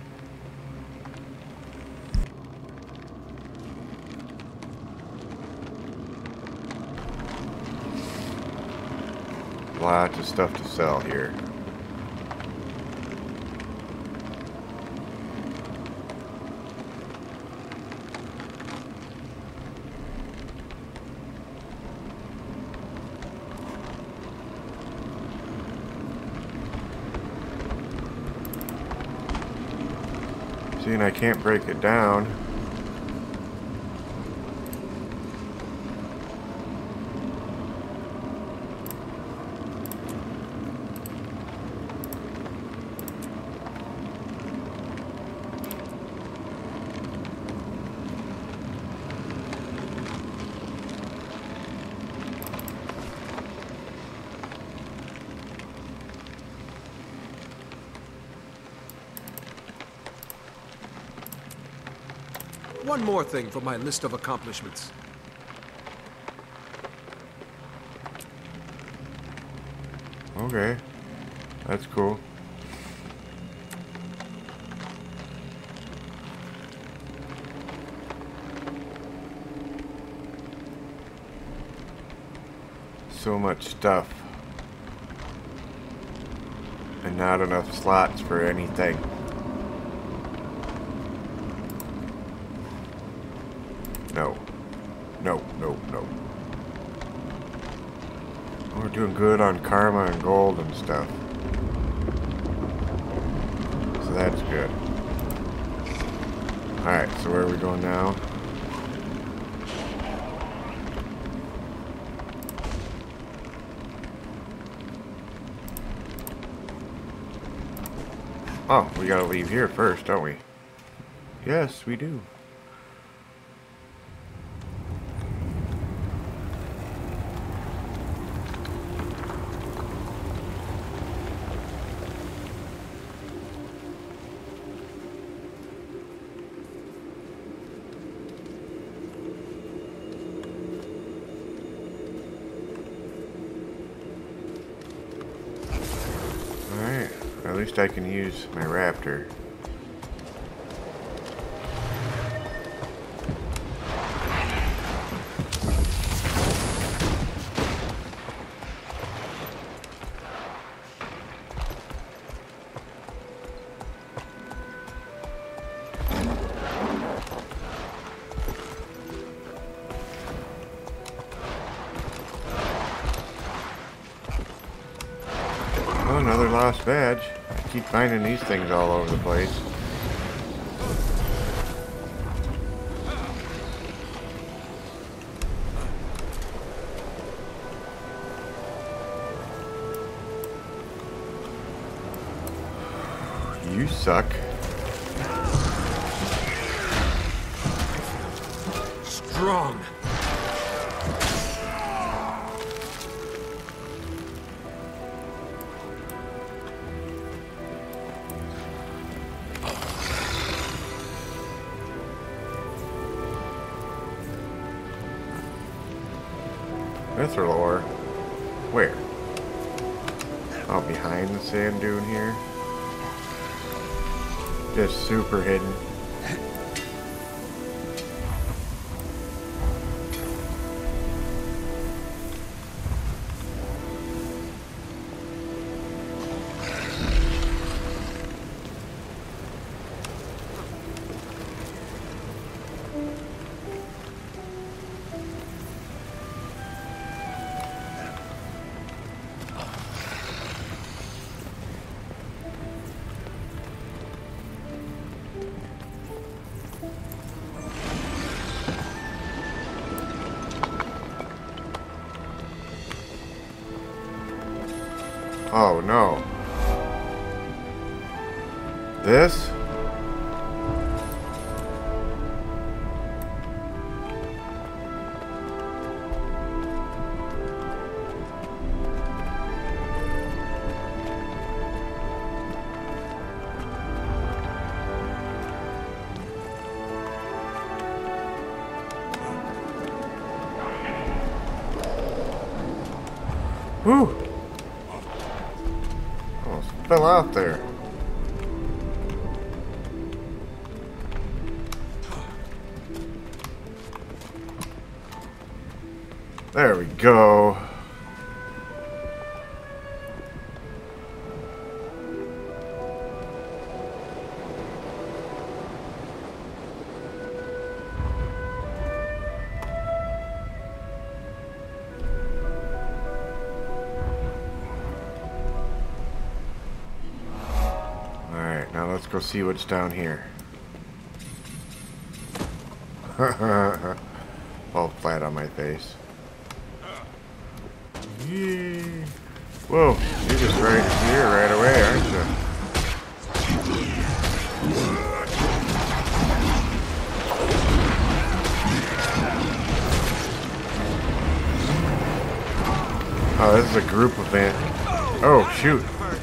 Lots of stuff to sell here. See, and I can't break it down. One more thing for my list of accomplishments. Okay, that's cool. So much stuff. And not enough slots for anything. No. No, no, no. We're doing good on karma and gold and stuff. So that's good. Alright, so where are we going now? Oh, we gotta leave here first, don't we? Yes, we do. Alright, at least I can use my raptor. Oh, another lost badge. I keep finding these things all over the place. You suck. Strong. Mithralore? Where? Oh, behind the sand dune here? Just super hidden. Oh no. This? Whew! Almost fell out there. There we go. Alright, now let's go see what's down here. Fall flat on my face. Yee. Whoa, you're just right here right away, aren't you? Oh, this is a group event. Oh, shoot.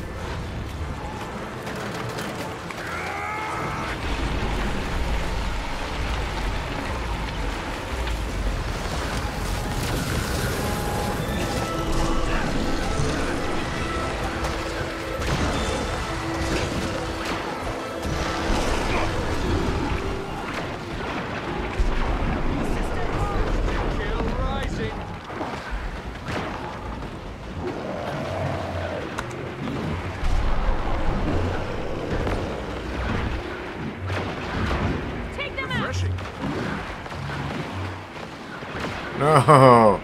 No.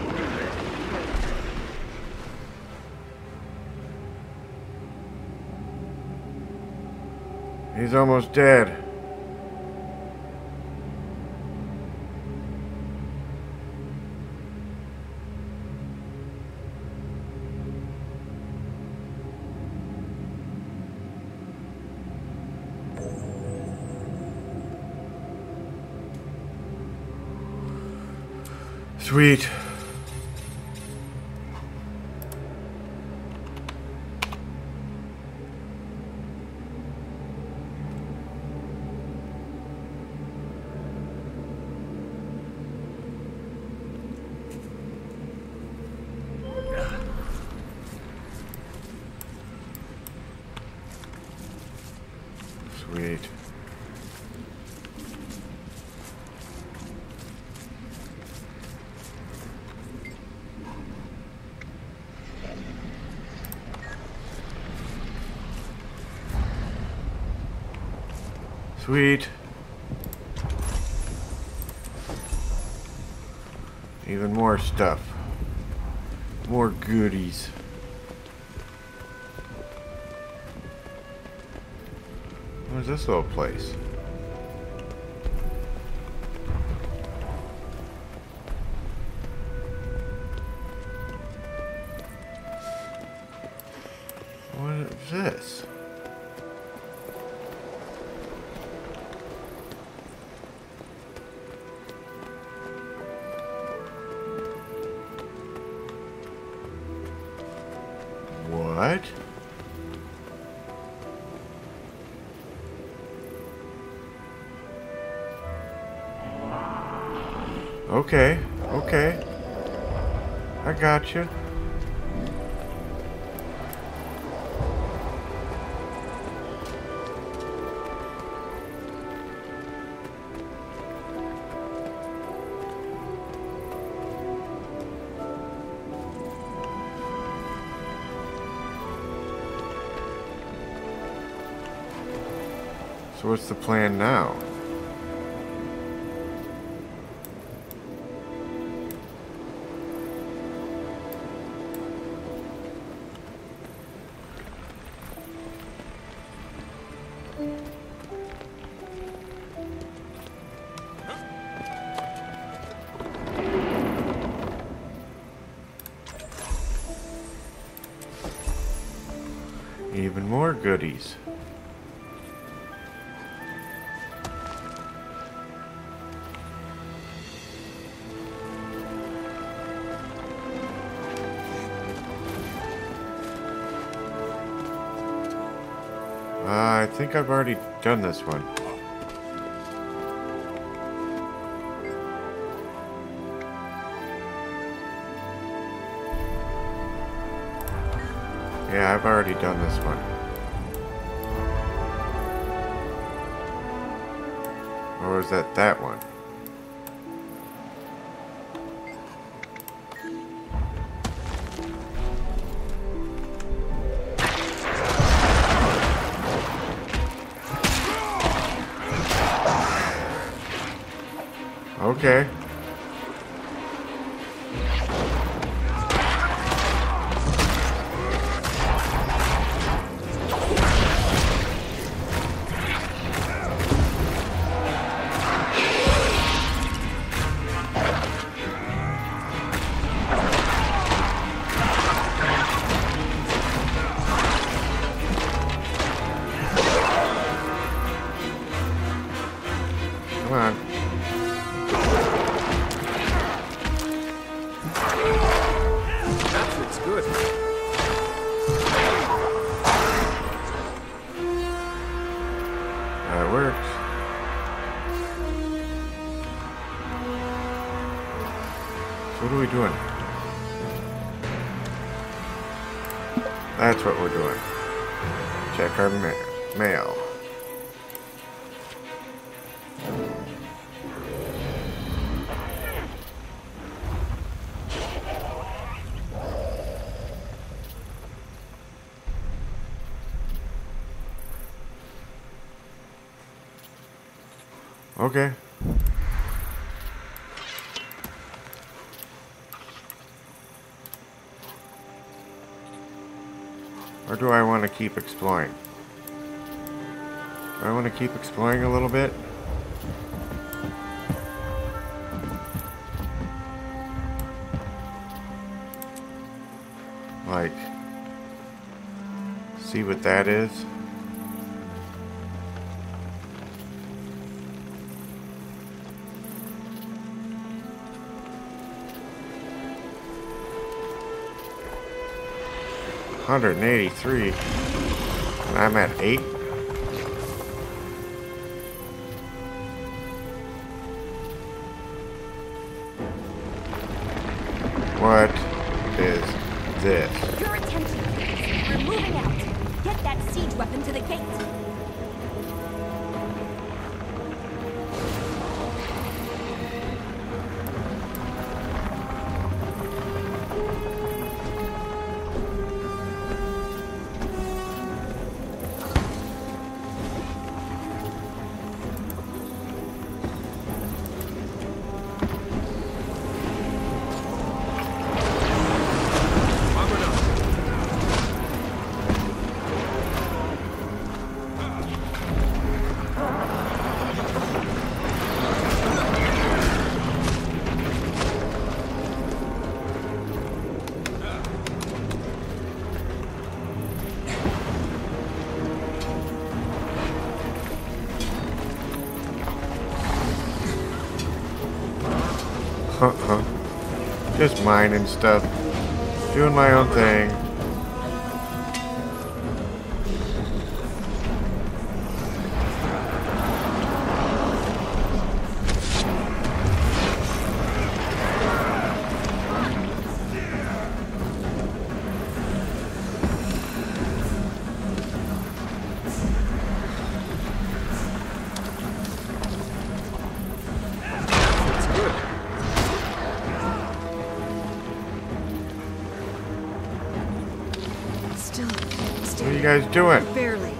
He's almost dead. Sweet. Sweet. Sweet. Even more stuff. More goodies. Where's this little place? What is this? What? Okay, okay. I got you. So what's the plan now? Even more goodies. Uh, I think I've already done this one. Yeah, I've already done this one. Or was that that one? Okay. Come on. That fits good. That works. So what are we doing? That's what we're doing. Check our ma mail. Okay. Or do I want to keep exploring? Do I want to keep exploring a little bit? Like, see what that is? one hundred eighty-three, and I'm at eight. What is this? Your attention, please. We're moving out. Get that siege weapon to the gate. Uh-huh. Just mining stuff. Doing my own thing. What are you guys doing? Barely.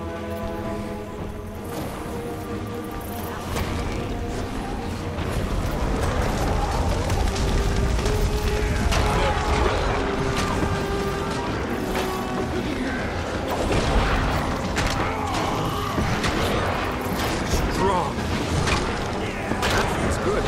Strong. That feels good.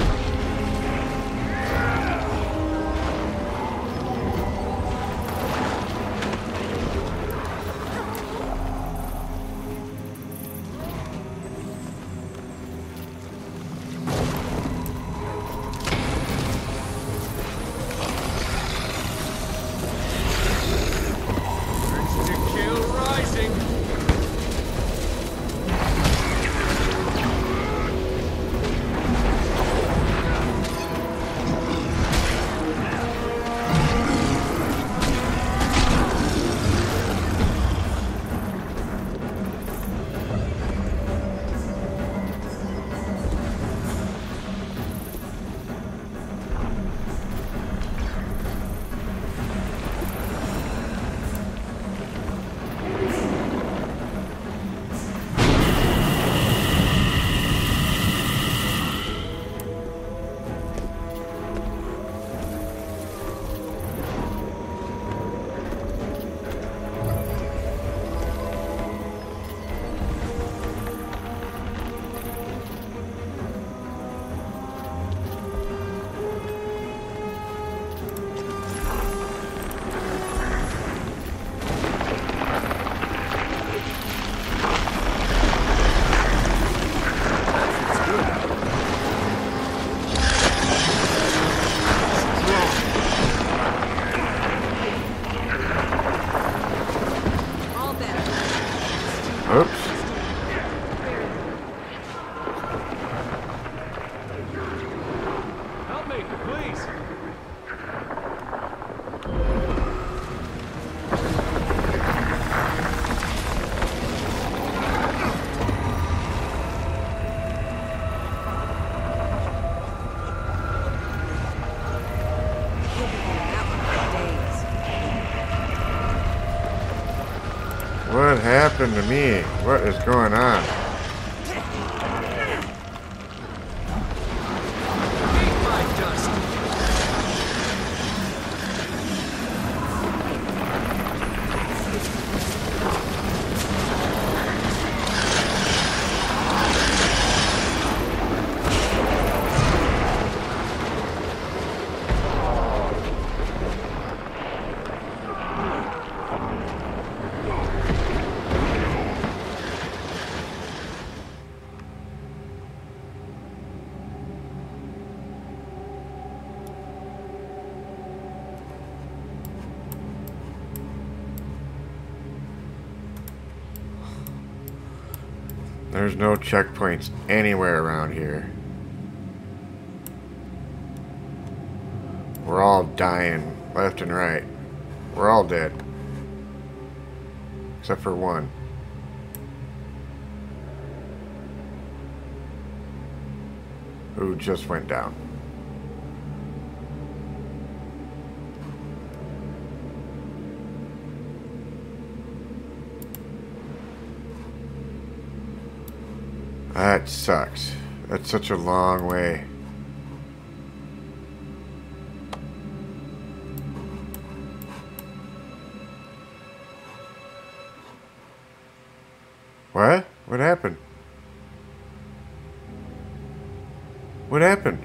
Oops. Help me, please. What happened to me? What is going on? There's no checkpoints anywhere around here. We're all dying left and right. We're all dead. Except for one. Who just went down. That sucks. That's such a long way. What? What happened? What happened?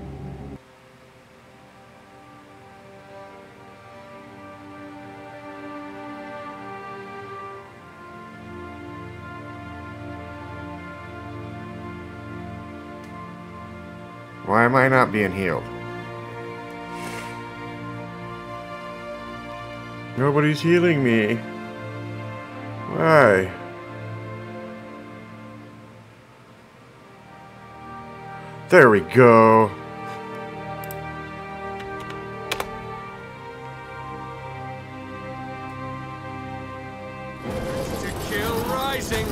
Why am I not being healed? Nobody's healing me. Why? There we go. To kill rising.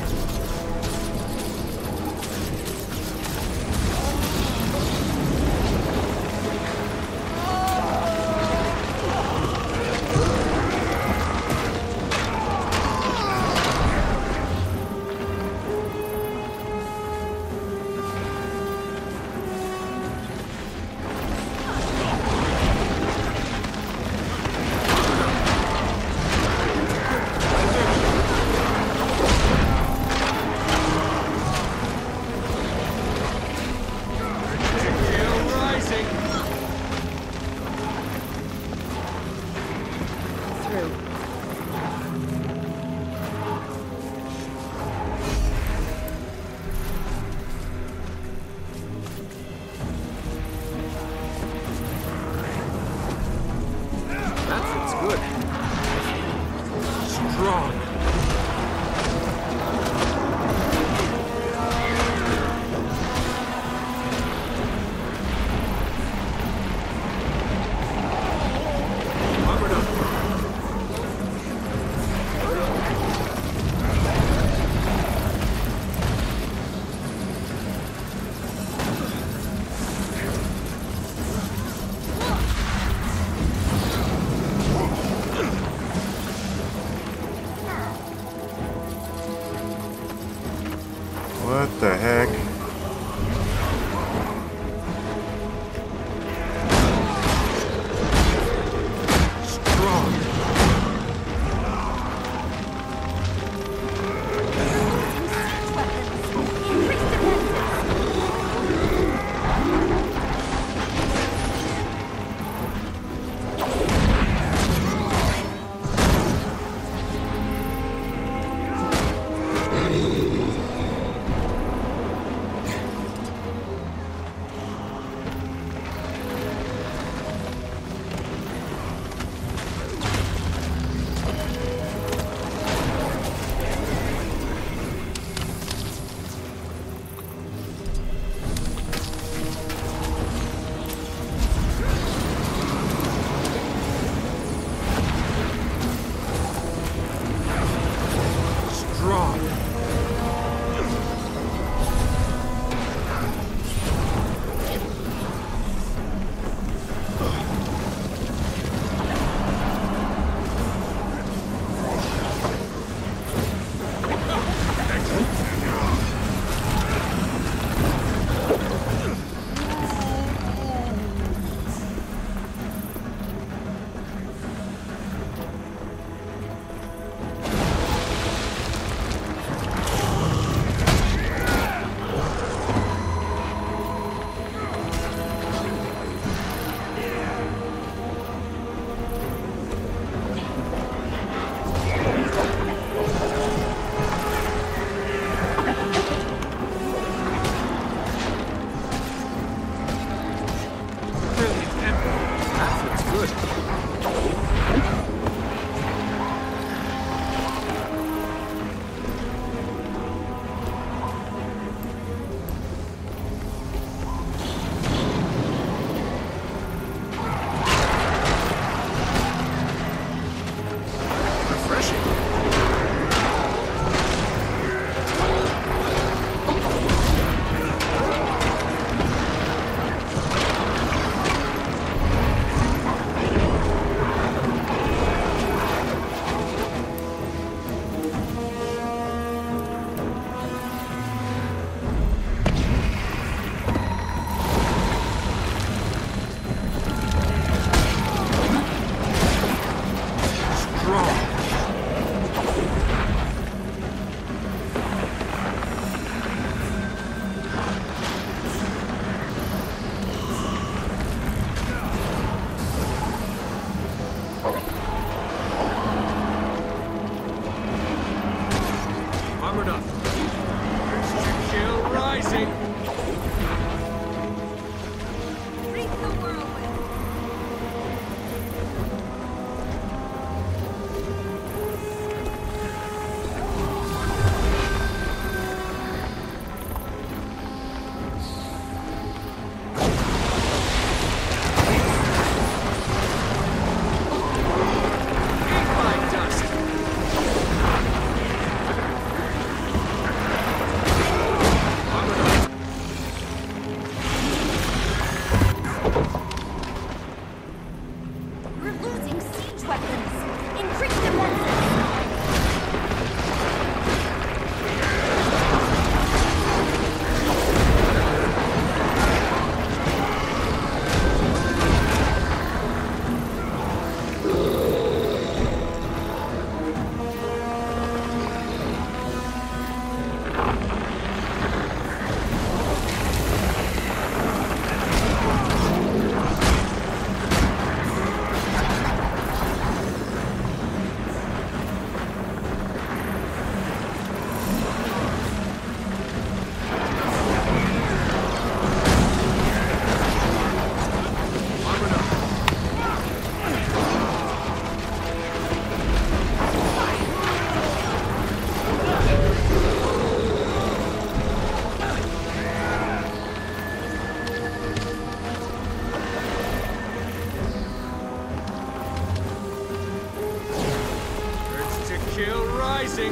Good. Strong. What the heck? Strong. Armored up. Chill rising. Reap the whirlwind. We're losing siege weapons. Increase defenses. Urge to kill rising.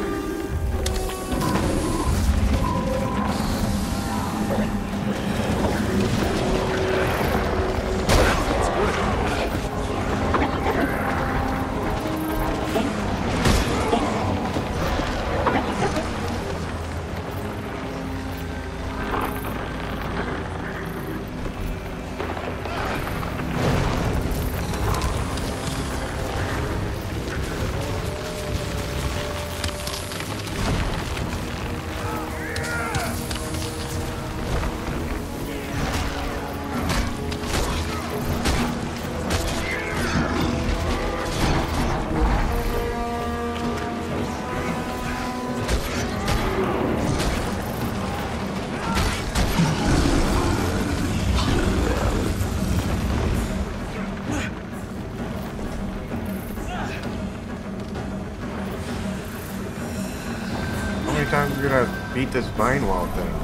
How many times are we gonna beat this vine wall thing?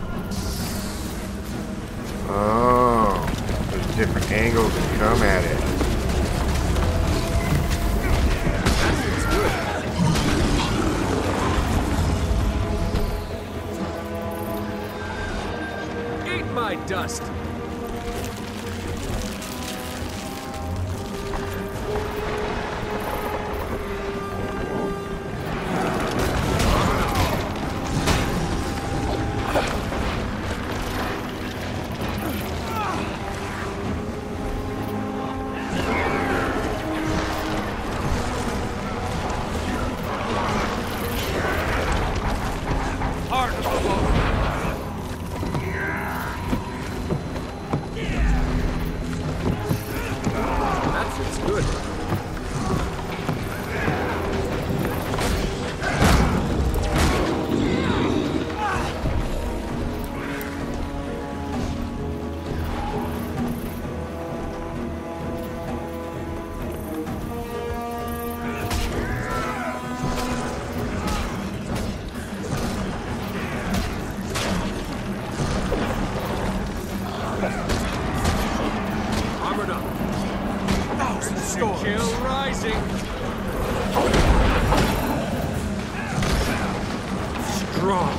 Oh, there's different angles to come at it. my dust! Kill rising! Strong!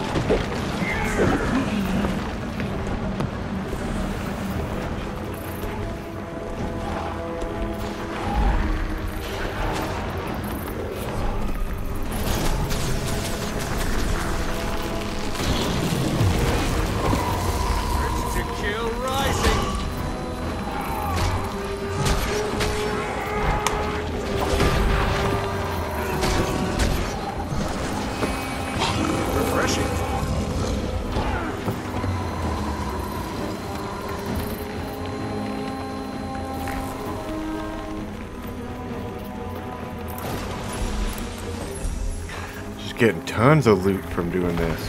Getting tons of loot from doing this.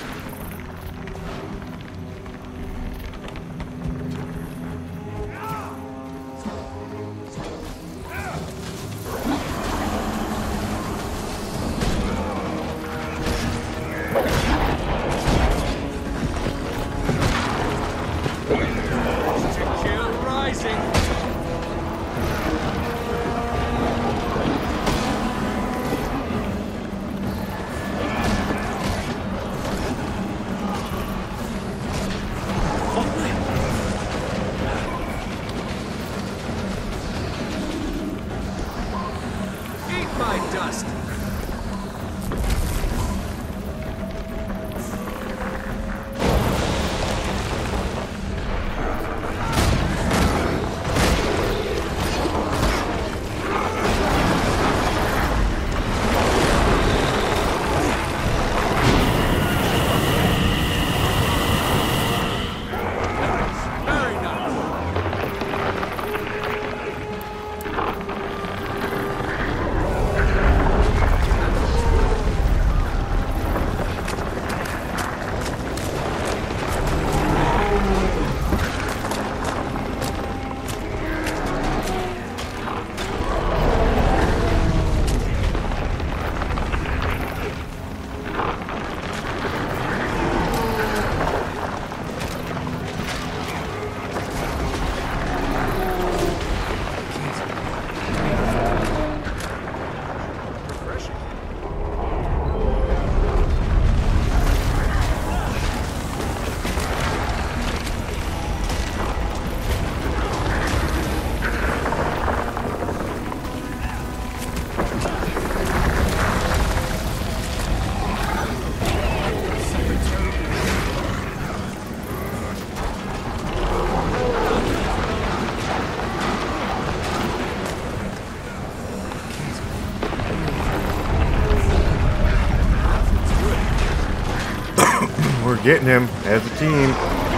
We're getting him as a team.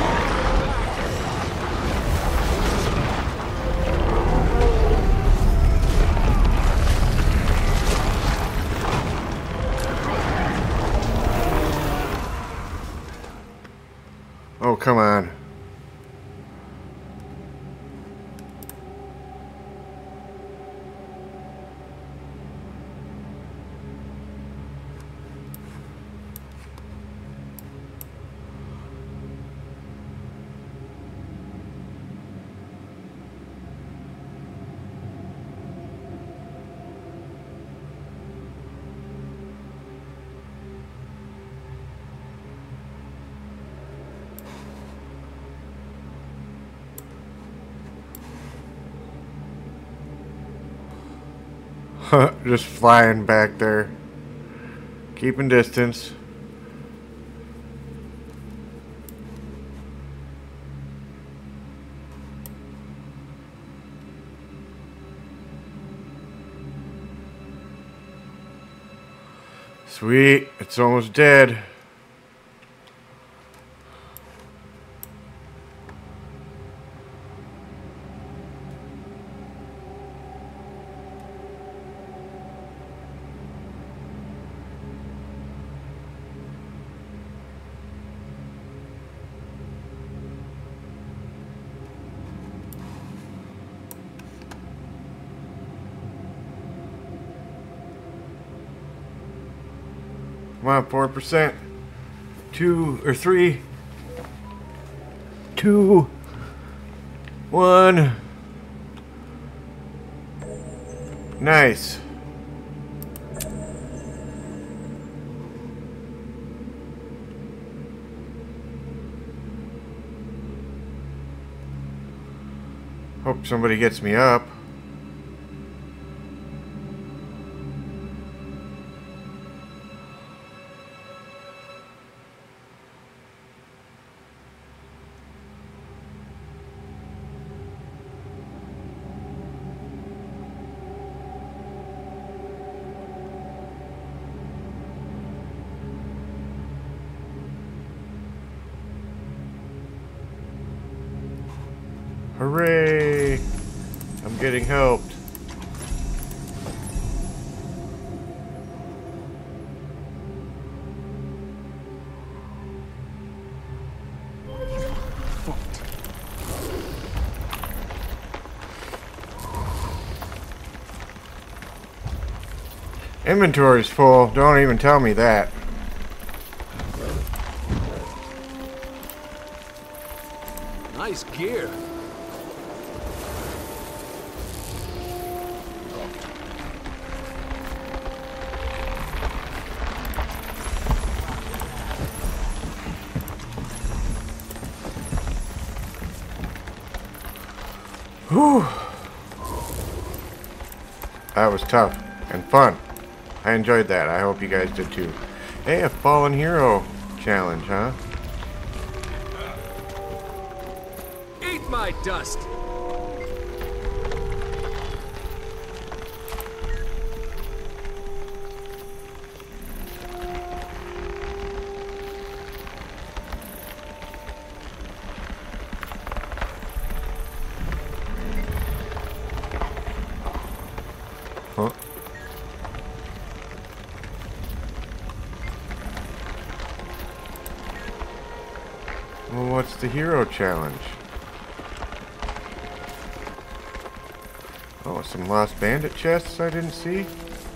Oh, come on. Just flying back there. Keeping distance. Sweet, it's almost dead. Come on, four percent. Two or three. Two. One. Nice. Hope somebody gets me up. Hooray! I'm getting helped. Inventory's full. Don't even tell me that. Nice gear. Whew. That was tough and fun. I enjoyed that. I hope you guys did too. Hey, a fallen hero challenge, huh? Eat my dust. Huh? Well, what's the hero challenge? Oh, some lost bandit chests I didn't see.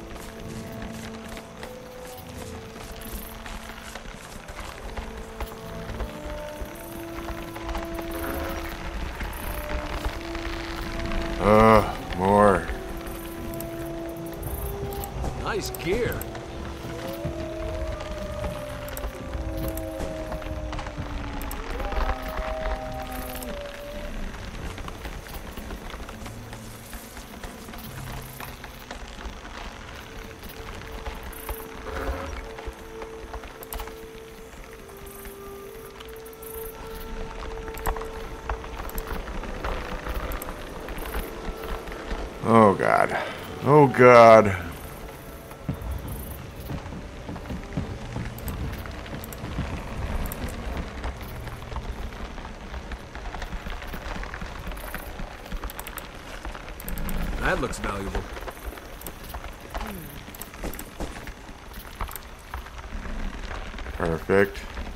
Uh, more. Nice gear. Oh God. Oh God. That looks valuable. Perfect.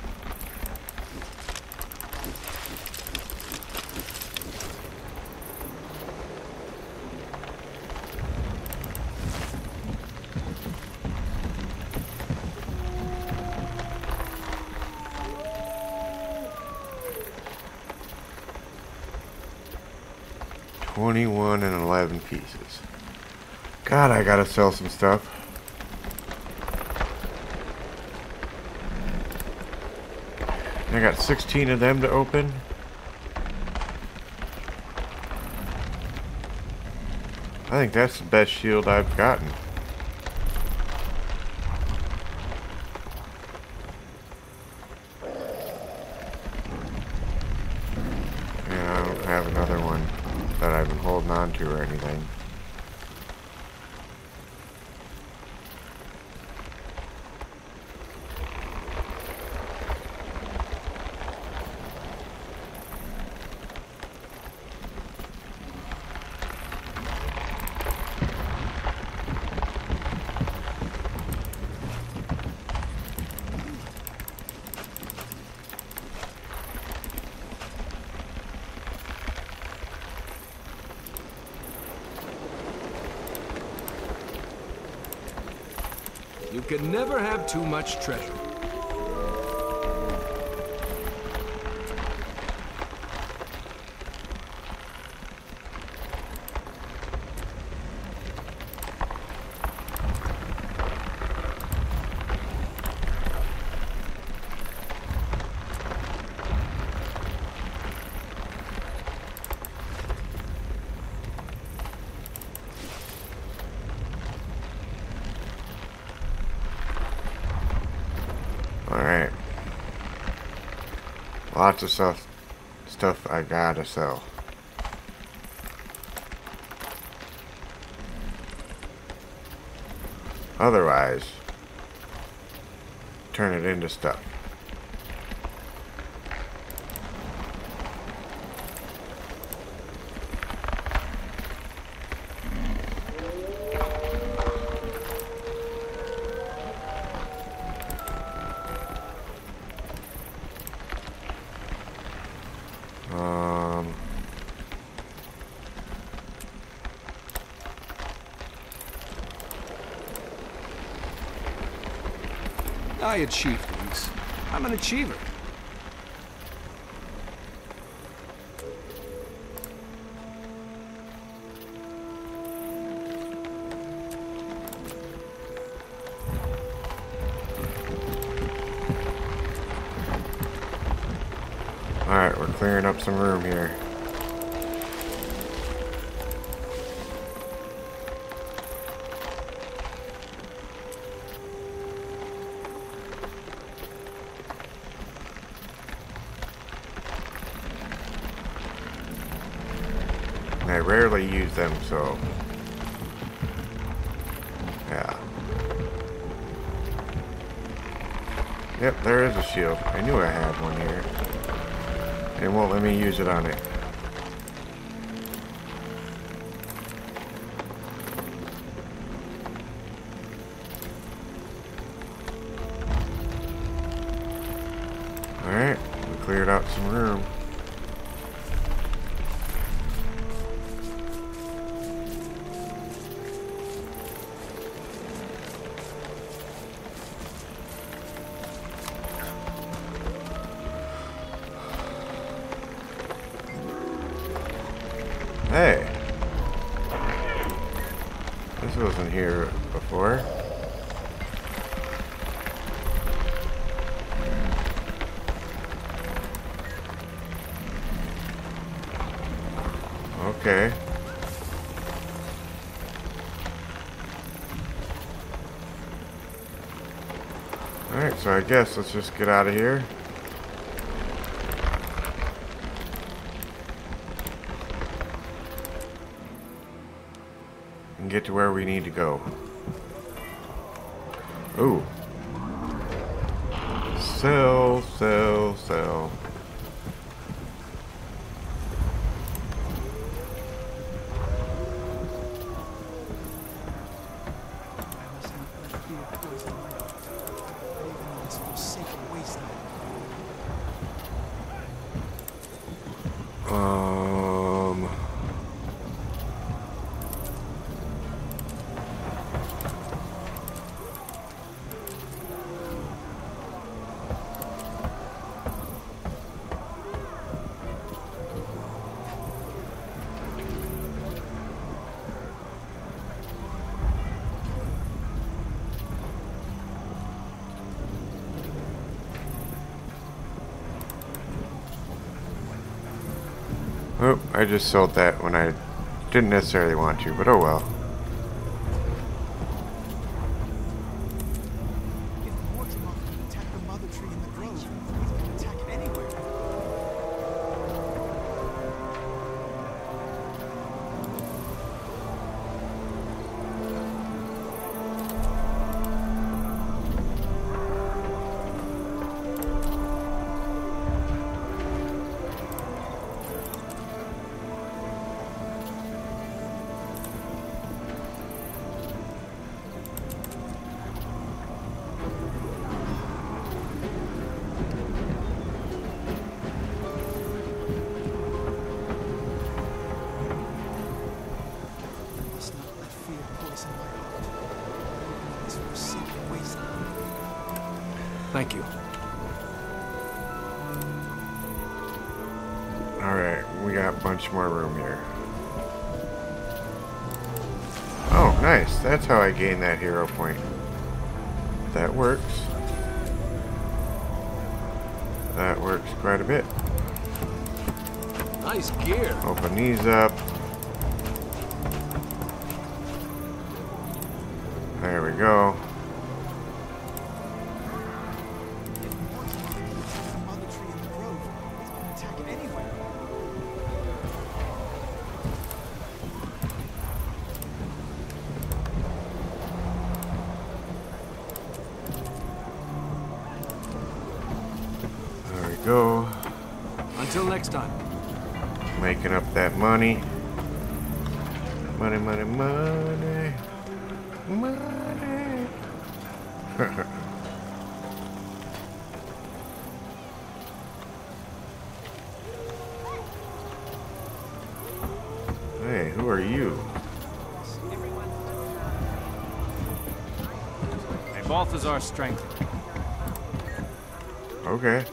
twenty-one and eleven pieces. God, I gotta sell some stuff. I got sixteen of them to open. I think that's the best shield I've gotten. And I don't have another one that I've been holding on to or anything. You can never have too much treasure. Alright. Lots of stuff stuff I gotta sell. Otherwise, turn it into stuff. Um, I achieve things. I'm an achiever. Alright, we're clearing up some room here. I rarely use them, so yeah. Yep, there is a shield. I knew I had one here. It won't let me use it on it. Alright, we cleared out some room. Hey, this wasn't here before. Okay. Alright, so I guess let's just get out of here. And get to where we need to go. Ooh. Sell, sell, sell. Um... Oh, I just sold that when I Didn't necessarily want to, but oh well. Thank you. Alright, we got a bunch more room here. Oh, nice. That's how I gain that hero point. That works. That works quite a bit. Nice gear. Open these up. There we go. Go. Until next time. Making up that money. Money, money, money. Money. Hey, who are you? Hey, Balthazar strength. Okay.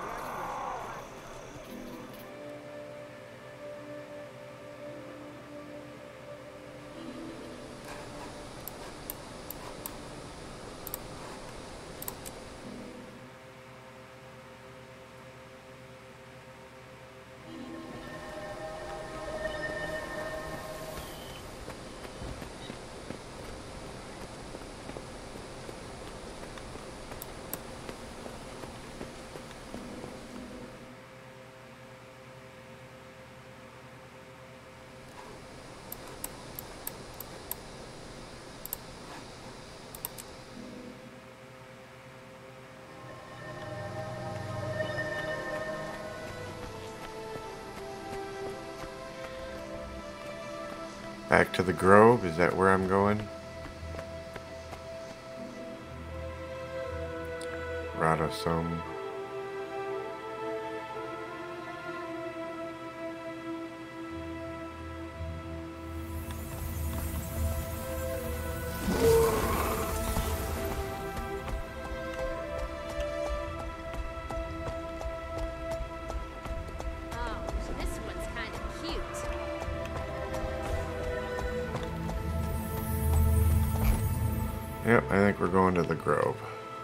Back to the Grove, is that where I'm going? Radosum. Yep, I think we're going to the Grove.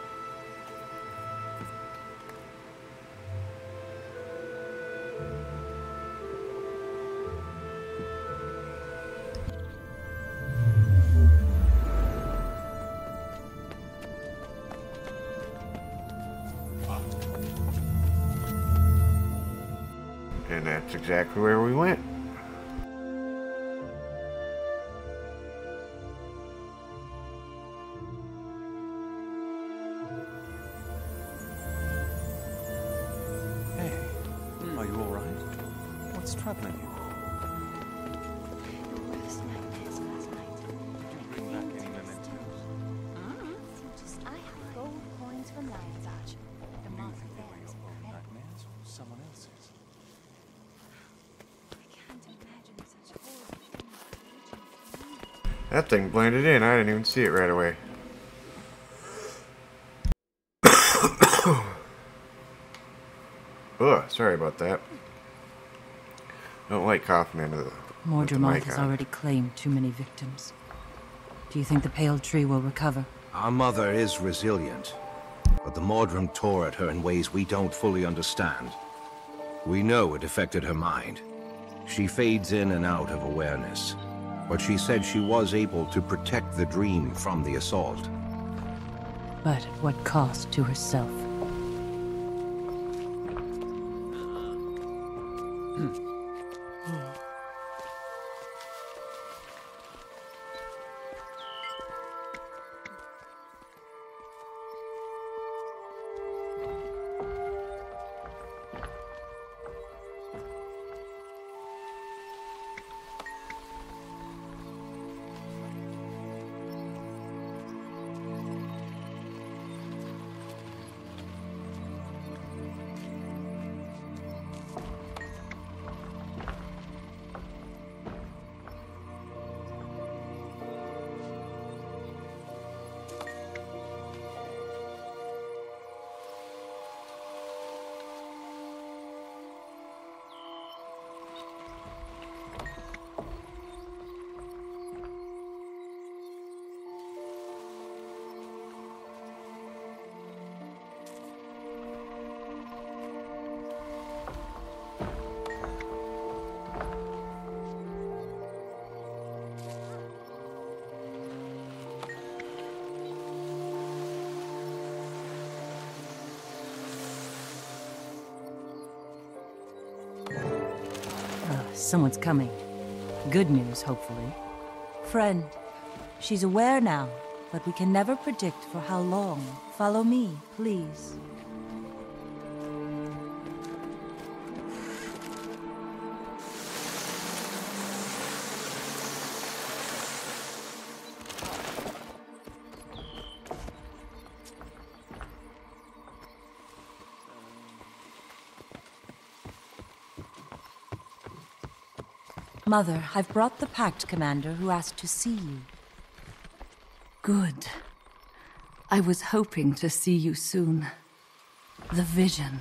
And that's exactly where we went. Are you all right? What's troubling you? Worst nightmares last night. Did you bring back any mementos? I have gold coins from Lion's Arch. The mark of theirs. Nightmares or someone else's? I can't imagine such horrible things. That thing blended in. I didn't even see it right away. Ugh, sorry about that. Don't like coughing into the Mordremoth has already claimed too many victims. Do you think the Pale Tree will recover? Our mother is resilient, but the Mordrim tore at her in ways we don't fully understand. We know it affected her mind. She fades in and out of awareness, but she said she was able to protect the dream from the assault. But at what cost to herself? Someone's coming. Good news, hopefully. Friend, she's aware now, but we can never predict for how long. Follow me, please. Mother, I've brought the Pact Commander who asked to see you. Good. I was hoping to see you soon. The vision.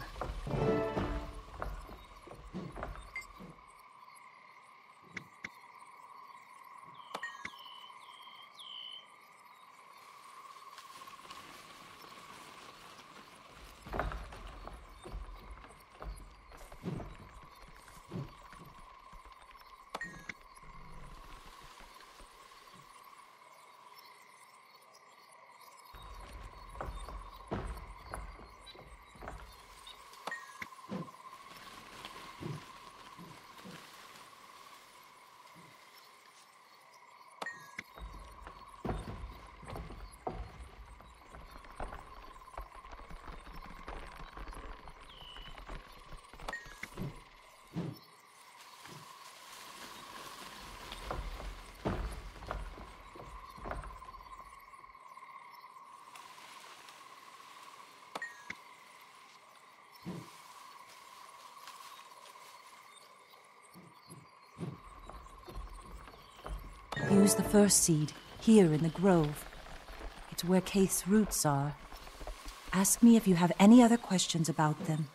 Use the first seed, here in the grove. It's where Kaith's roots are. Ask me if you have any other questions about them.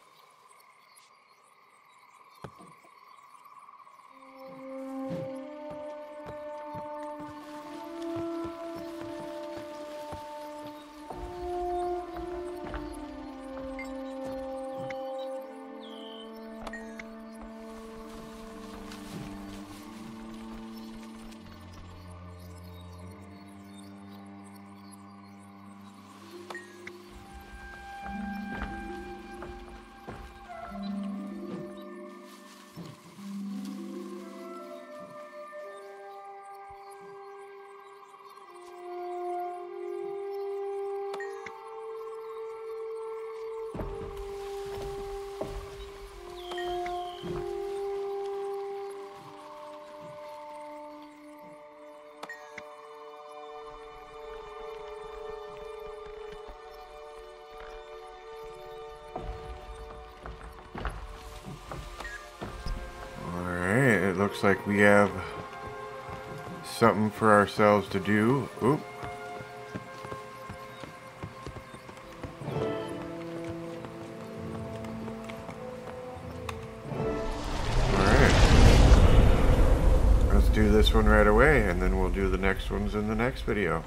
Looks like we have something for ourselves to do. Oop. Alright. Let's do this one right away, and then we'll do the next ones in the next video.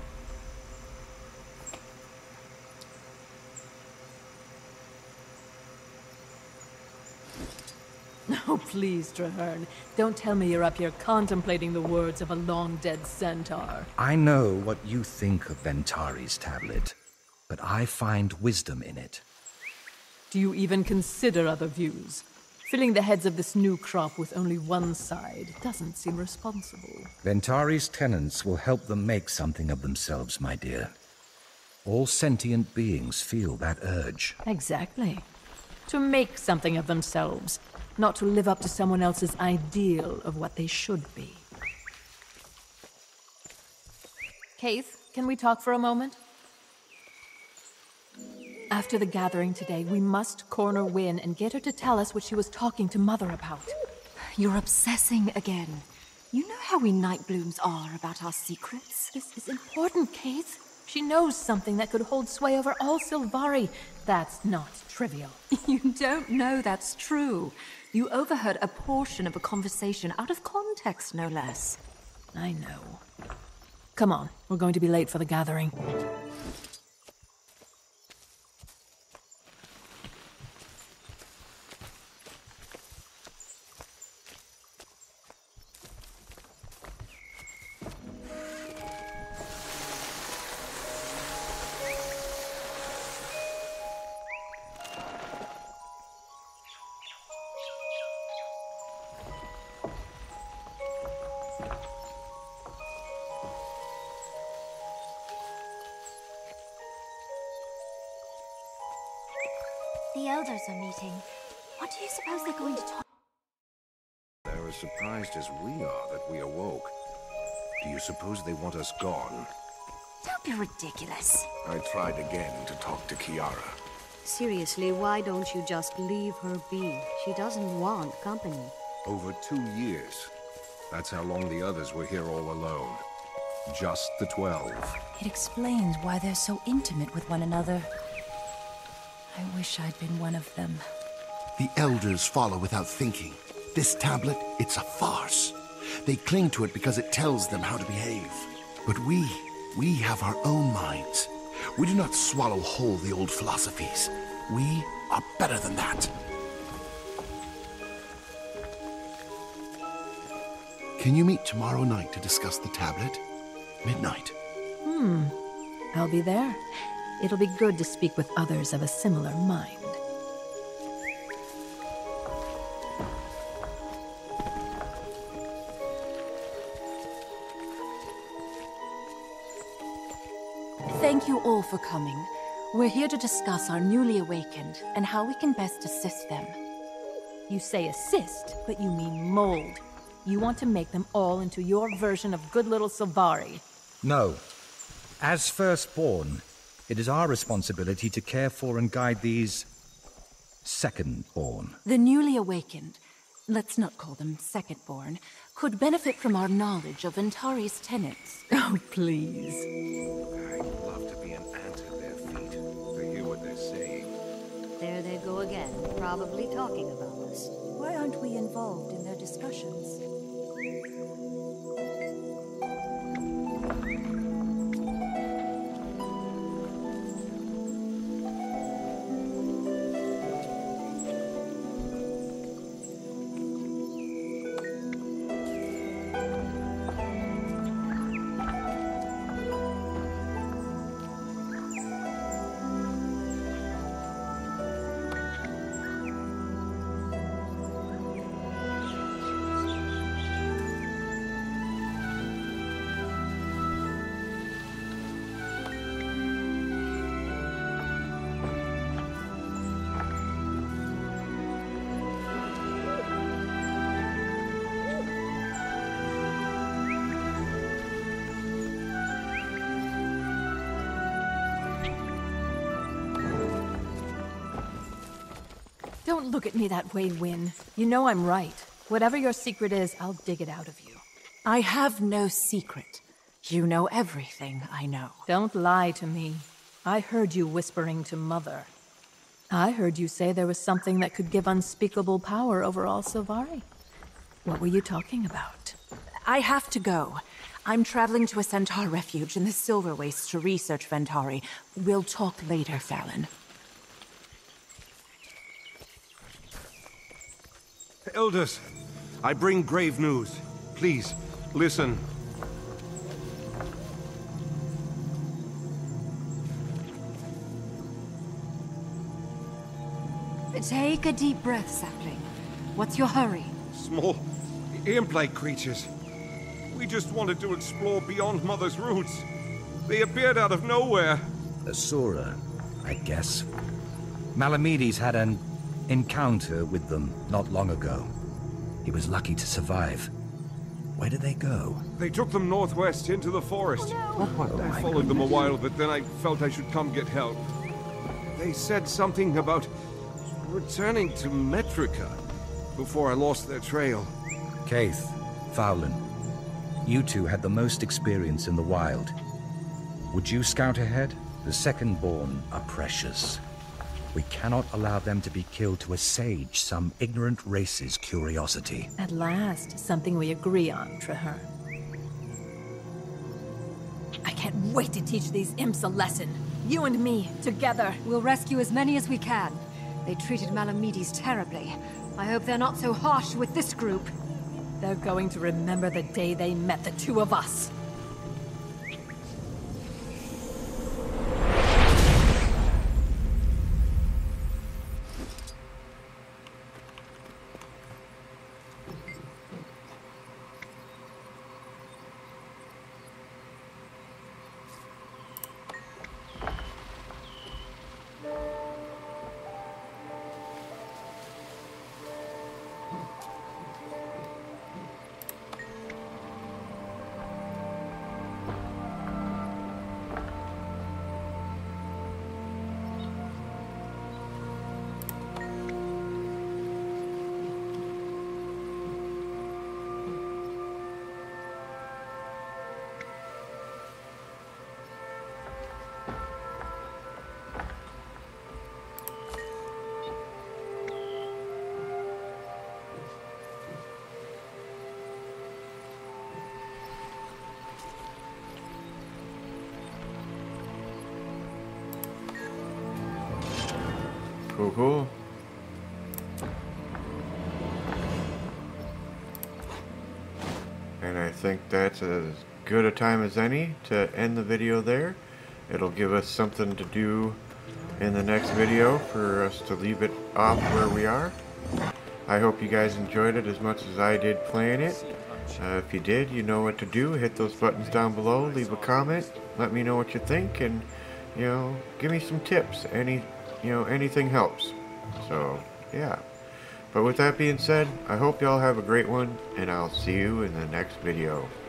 Oh, please, Traherne. Don't tell me you're up here contemplating the words of a long-dead centaur. I know what you think of Ventari's tablet, but I find wisdom in it. Do you even consider other views? Filling the heads of this new crop with only one side doesn't seem responsible. Ventari's tenets will help them make something of themselves, my dear. All sentient beings feel that urge. Exactly. To make something of themselves, not to live up to someone else's ideal of what they should be. Keith, can we talk for a moment? After the gathering today, we must corner Wynne and get her to tell us what she was talking to Mother about. You're obsessing again. You know how we Nightblooms are about our secrets. This is important, Keith. She knows something that could hold sway over all Sylvari. That's not trivial. You don't know that's true. You overheard a portion of a conversation out of context, no less. I know. Come on, we're going to be late for the gathering. The elders are meeting. What do you suppose they're going to talk? They're as surprised as we are that we awoke. Do you suppose they want us gone? Don't be ridiculous. I tried again to talk to Kiara. Seriously, why don't you just leave her be? She doesn't want company. Over two years. That's how long the others were here all alone. Just the twelve. It explains why they're so intimate with one another. I wish I'd been one of them. The elders follow without thinking. This tablet, it's a farce. They cling to it because it tells them how to behave. But we, we have our own minds. We do not swallow whole the old philosophies. We are better than that. Can you meet tomorrow night to discuss the tablet? Midnight. Hmm. I'll be there. It'll be good to speak with others of a similar mind. Thank you all for coming. We're here to discuss our newly awakened and how we can best assist them. You say assist, but you mean mold. You want to make them all into your version of good little Sylvari. No. As firstborn, it is our responsibility to care for and guide these secondborn. The newly awakened, let's not call them secondborn, could benefit from our knowledge of Ventari's tenets. Oh, please. I'd love to be an ant at their feet to hear what they're saying. There they go again, probably talking about us. Why aren't we involved in their discussions? Don't look at me that way, Wynne. You know I'm right. Whatever your secret is, I'll dig it out of you. I have no secret. You know everything I know. Don't lie to me. I heard you whispering to Mother. I heard you say there was something that could give unspeakable power over all Sylvari. What were you talking about? I have to go. I'm traveling to a centaur refuge in the Silver Wastes to research Ventari. We'll talk later, Fallon. elders. I bring grave news. Please, listen. Take a deep breath, Sapling. What's your hurry? Small, imp-like creatures. We just wanted to explore beyond Mother's roots. They appeared out of nowhere. Asura, I guess. Malamedes had an encounter with them not long ago. He was lucky to survive. Where did they go? They took them northwest into the forest. Oh, no. I followed them a while, but then I felt I should come get help. They said something about returning to Metrica before I lost their trail. Kaith, Fowlin, you two had the most experience in the wild. Would you scout ahead? The Second-born are precious. We cannot allow them to be killed to assuage some ignorant race's curiosity. At last, something we agree on, Traherne. I can't wait to teach these imps a lesson. You and me, together. We'll rescue as many as we can. They treated Malamedes terribly. I hope they're not so harsh with this group. They're going to remember the day they met the two of us. Cool, cool. And I think that's as good a time as any to end the video there. It'll give us something to do in the next video for us to leave it off where we are. I hope you guys enjoyed it as much as I did playing it. Uh, if you did, you know what to do. Hit those buttons down below, leave a comment, let me know what you think, and, you know, give me some tips. Any You know, anything helps. So, yeah. But with that being said, I hope y'all have a great one, and I'll see you in the next video.